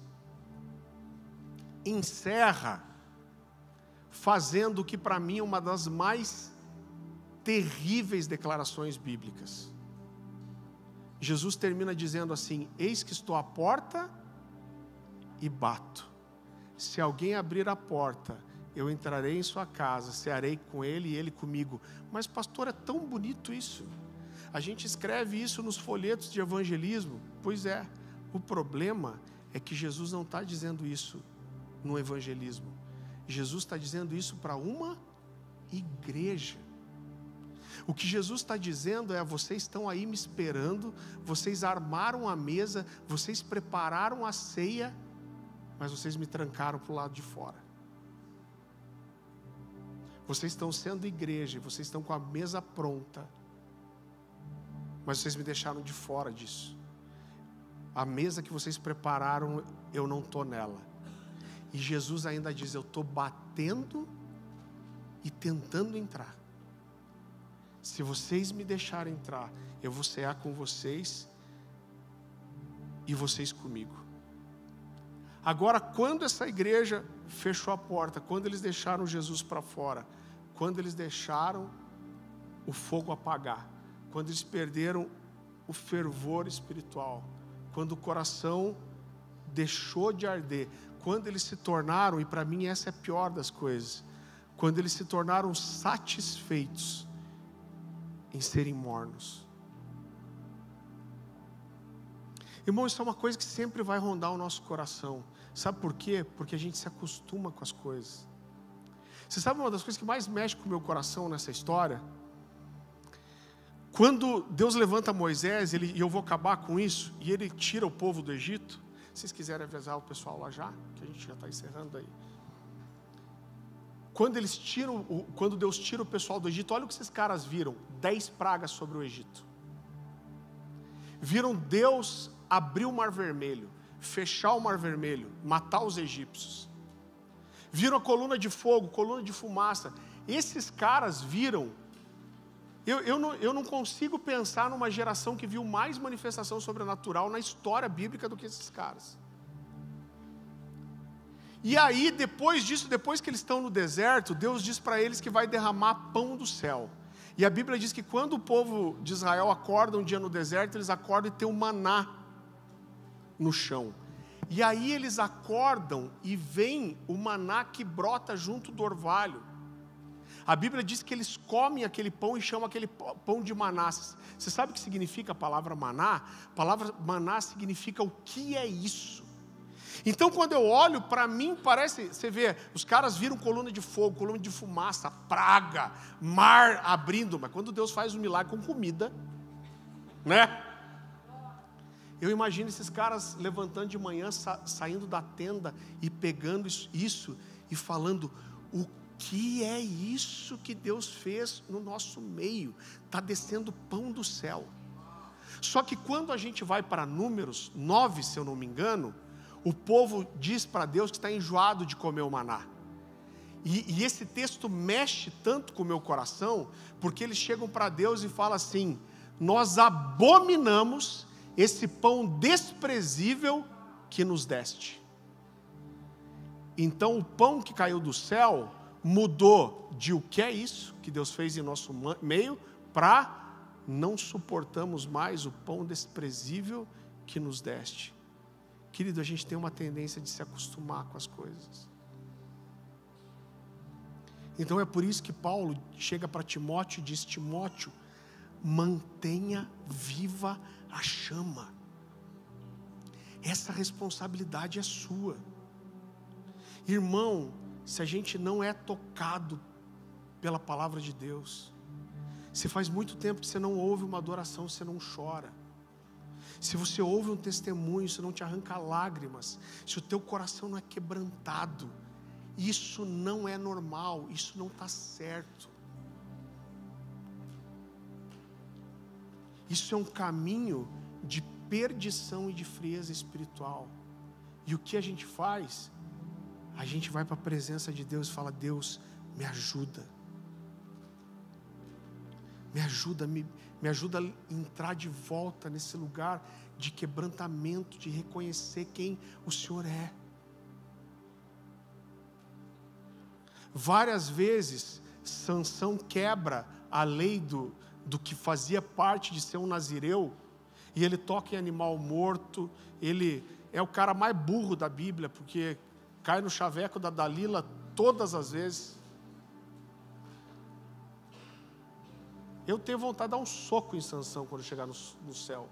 encerra fazendo o que para mim é uma das mais terríveis declarações bíblicas. Jesus termina dizendo assim: eis que estou à porta e bato. Se alguém abrir a porta, eu entrarei em sua casa, cearei com ele e ele comigo. Mas pastor, é tão bonito isso. A gente escreve isso nos folhetos de evangelismo. Pois é, o problema é que Jesus não está dizendo isso no evangelismo. Jesus está dizendo isso para uma igreja. O que Jesus está dizendo é: vocês estão aí me esperando, vocês armaram a mesa, vocês prepararam a ceia, mas vocês me trancaram para o lado de fora. Vocês estão sendo igreja, vocês estão com a mesa pronta, mas vocês me deixaram de fora disso. A mesa que vocês prepararam, eu não estou nela. E Jesus ainda diz: eu estou batendo e tentando entrar. Se vocês me deixarem entrar, eu vou cear com vocês e vocês comigo. Agora, quando essa igreja fechou a porta, quando eles deixaram Jesus para fora, quando eles deixaram o fogo apagar, quando eles perderam o fervor espiritual, quando o coração deixou de arder, quando eles se tornaram, e para mim essa é a pior das coisas, quando eles se tornaram satisfeitos em serem mornos. Irmão, isso é uma coisa que sempre vai rondar o nosso coração. Sabe por quê? Porque a gente se acostuma com as coisas. Você sabe uma das coisas que mais mexe com o meu coração nessa história? Quando Deus levanta Moisés, e eu vou acabar com isso, e ele tira o povo do Egito. Se vocês quiserem avisar o pessoal lá já, que a gente já está encerrando aí. quando Deus tira o pessoal do Egito, olha o que esses caras viram: 10 pragas sobre o Egito. Viram Deus abrir o Mar Vermelho, fechar o Mar Vermelho, matar os egípcios. Viram a coluna de fogo, coluna de fumaça. Esses caras viram. Eu não consigo pensar numa geração que viu mais manifestação sobrenatural na história bíblica do que esses caras. E aí, depois disso, depois que eles estão no deserto, Deus diz para eles que vai derramar pão do céu. E a Bíblia diz que quando o povo de Israel acorda um dia no deserto, eles acordam e tem um maná no chão. E aí eles acordam e vem o maná que brota junto do orvalho. A Bíblia diz que eles comem aquele pão e chamam aquele pão de maná. Você sabe o que significa a palavra maná? A palavra maná significa o que é isso. Então quando eu olho, para mim parece, você vê, os caras viram coluna de fogo, coluna de fumaça, praga, mar abrindo, mas quando Deus faz um milagre com comida, né? Eu imagino esses caras levantando de manhã, saindo da tenda e pegando isso e falando: o que é isso que Deus fez no nosso meio? Está descendo pão do céu. Só que quando a gente vai para Números 9, se eu não me engano, o povo diz para Deus que está enjoado de comer o maná. E esse texto mexe tanto com o meu coração, porque eles chegam para Deus e falam assim: nós abominamos esse pão desprezível que nos deste. Então o pão que caiu do céu mudou de o que é isso que Deus fez em nosso meio, para não suportamos mais o pão desprezível que nos deste. Querido, a gente tem uma tendência de se acostumar com as coisas. Então é por isso que Paulo chega para Timóteo e diz: Timóteo, mantenha viva a chama. Essa responsabilidade é sua. Irmão, se a gente não é tocado pela palavra de Deus, se faz muito tempo que você não ouve uma adoração, você não chora. Se você ouve um testemunho, isso não te arranca lágrimas, se o teu coração não é quebrantado, isso não é normal, isso não está certo. Isso é um caminho de perdição e de frieza espiritual. E o que a gente faz? A gente vai para a presença de Deus e fala: Deus, me ajuda. Me ajuda a entrar de volta nesse lugar de quebrantamento, de reconhecer quem o Senhor é. Várias vezes, Sansão quebra a lei do que fazia parte de ser um nazireu, e ele toca em animal morto. Ele é o cara mais burro da Bíblia, porque cai no chaveco da Dalila todas as vezes. Eu tenho vontade de dar um soco em Sansão quando chegar no céu.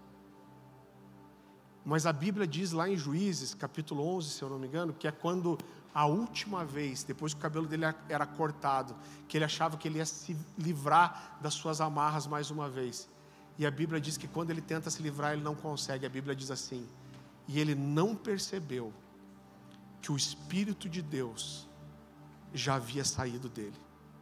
Mas a Bíblia diz lá em Juízes, capítulo 11, se eu não me engano, que é quando a última vez, depois que o cabelo dele era cortado, que ele achava que ele ia se livrar das suas amarras mais uma vez. E a Bíblia diz que quando ele tenta se livrar, ele não consegue. A Bíblia diz assim: e ele não percebeu que o Espírito de Deus já havia saído dele.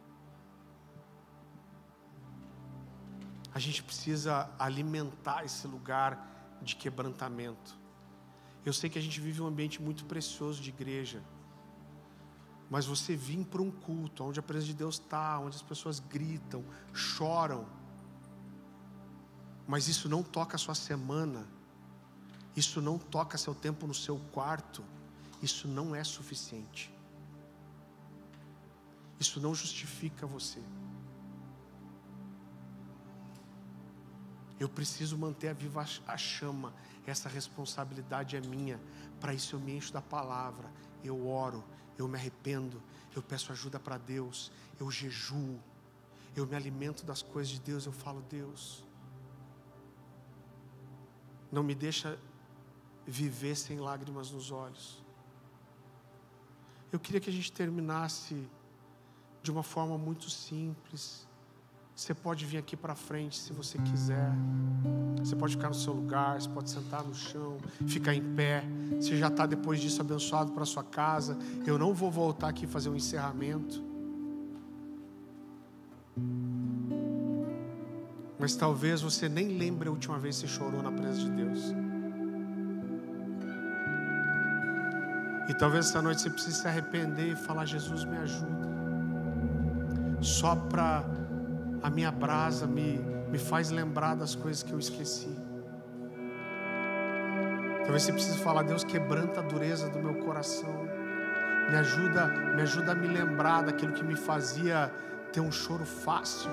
A gente precisa alimentar esse lugar de quebrantamento. Eu sei que a gente vive um ambiente muito precioso de igreja, mas você vir para um culto onde a presença de Deus está, onde as pessoas gritam, choram, mas isso não toca a sua semana, isso não toca seu tempo no seu quarto, isso não é suficiente. Isso não justifica você. Eu preciso manter viva a chama. Essa responsabilidade é minha. Para isso eu me encho da palavra, eu oro, eu me arrependo, eu peço ajuda para Deus, eu jejuo, eu me alimento das coisas de Deus. Eu falo: Deus, não me deixa viver sem lágrimas nos olhos. Eu queria que a gente terminasse de uma forma muito simples, você pode vir aqui para frente se você quiser. Você pode ficar no seu lugar, você pode sentar no chão, ficar em pé. Você já está depois disso abençoado para sua casa. Eu não vou voltar aqui fazer um encerramento. Mas talvez você nem lembre a última vez que você chorou na presença de Deus. E talvez essa noite você precise se arrepender e falar: Jesus, me ajuda. Sopra a minha brasa, me faz lembrar das coisas que eu esqueci. Talvez você precise falar: Deus, quebranta a dureza do meu coração. Me ajuda a me lembrar daquilo que me fazia ter um choro fácil.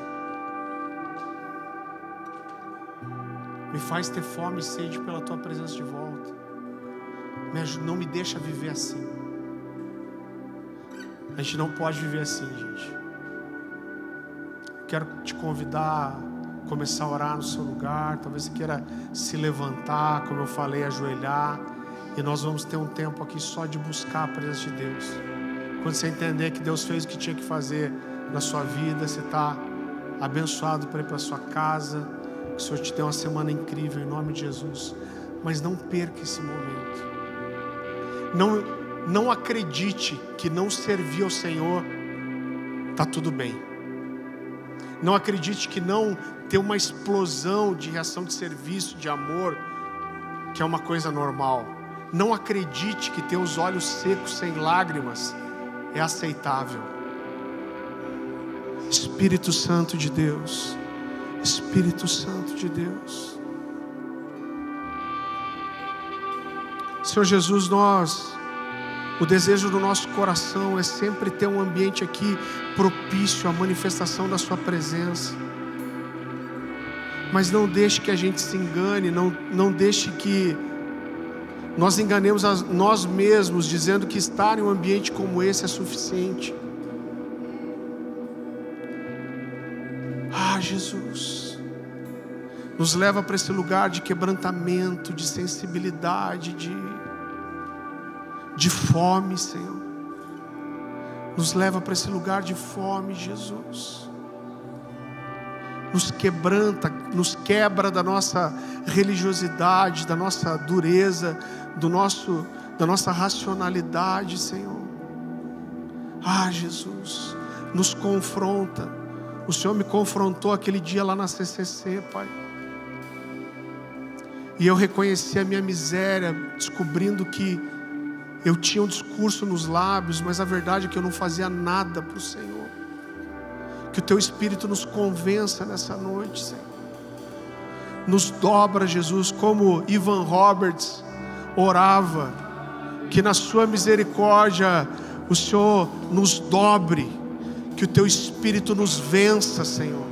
Me faz ter fome e sede pela tua presença de volta. Não me deixa viver assim. A gente não pode viver assim, gente. Quero te convidar a começar a orar no seu lugar. Talvez você queira se levantar, como eu falei, ajoelhar. E nós vamos ter um tempo aqui só de buscar a presença de Deus. Quando você entender que Deus fez o que tinha que fazer na sua vida, você está abençoado para ir para a sua casa. Que o Senhor te dê uma semana incrível em nome de Jesus. Mas não perca esse momento. Não acredite que não servir ao Senhor está tudo bem. Não acredite que não ter uma explosão de reação de serviço, de amor, que é uma coisa normal. Não acredite que ter os olhos secos sem lágrimas é aceitável. Espírito Santo de Deus, Espírito Santo de Deus. Senhor Jesus, o desejo do nosso coração é sempre ter um ambiente aqui propício à manifestação da sua presença. Mas não deixe que a gente se engane, não deixe que nós enganemos nós mesmos, dizendo que estar em um ambiente como esse é suficiente. Jesus, nos leva para esse lugar de quebrantamento, de sensibilidade, de fome, Senhor. Nos leva para esse lugar de fome, Jesus. Nos quebra da nossa religiosidade, da nossa dureza, da nossa racionalidade, Senhor. Jesus, nos confronta. O Senhor me confrontou aquele dia lá na CCC, Pai. E eu reconheci a minha miséria, descobrindo que eu tinha um discurso nos lábios, mas a verdade é que eu não fazia nada para o Senhor. Que o Teu Espírito nos convença nessa noite, Senhor. Nos dobra, Jesus, como Ivan Roberts orava, que na Sua misericórdia o Senhor nos dobre. Que o Teu Espírito nos vença, Senhor.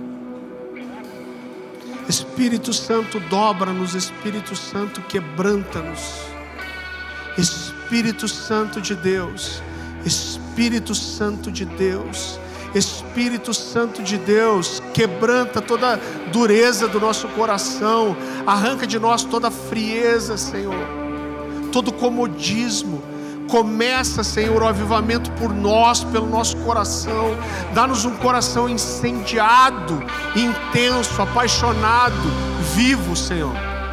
Espírito Santo, dobra-nos. Espírito Santo, quebranta-nos. Espírito Santo de Deus. Espírito Santo de Deus. Espírito Santo de Deus, quebranta toda a dureza do nosso coração. Arranca de nós toda a frieza, Senhor. Todo comodismo. Começa, Senhor, o avivamento por nós, pelo nosso coração. Dá-nos um coração incendiado, intenso, apaixonado, vivo, Senhor.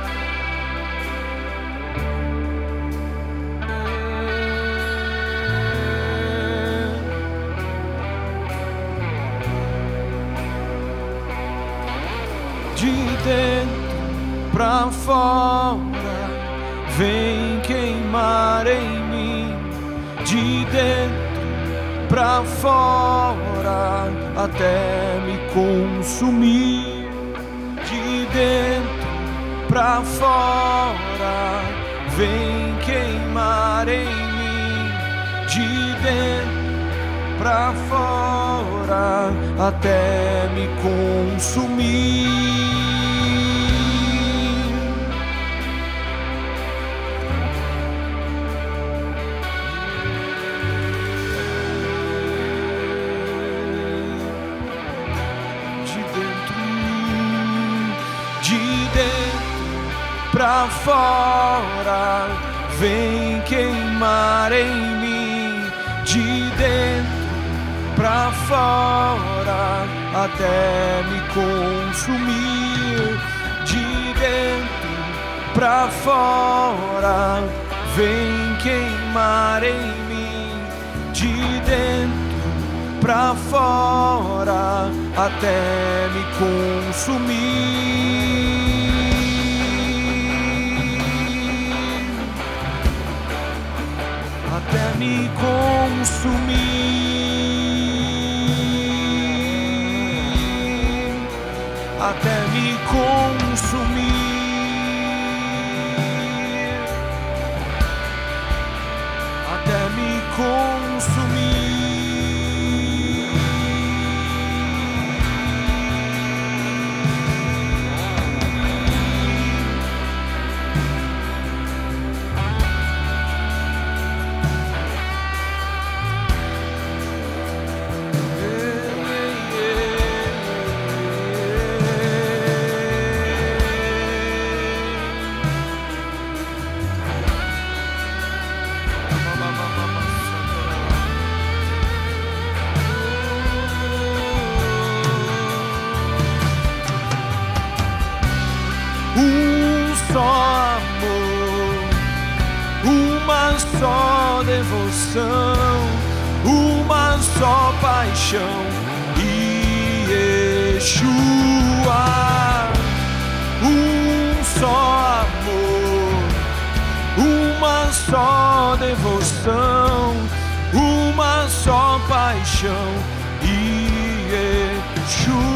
De dentro pra fora, vem queimar em mim. De dentro pra fora, até me consumir. De dentro pra fora, vem queimar em mim. De dentro pra fora, até me consumir. Pra fora, vem queimar em mim. De dentro pra fora até me consumir. De dentro pra fora vem queimar em mim. De dentro pra fora até me consumir. Até me consumir, até me consumir, até me consumir. Só amor, uma só devoção, uma só paixão, Yeshua. Só amor, uma só devoção, uma só paixão, Yeshua.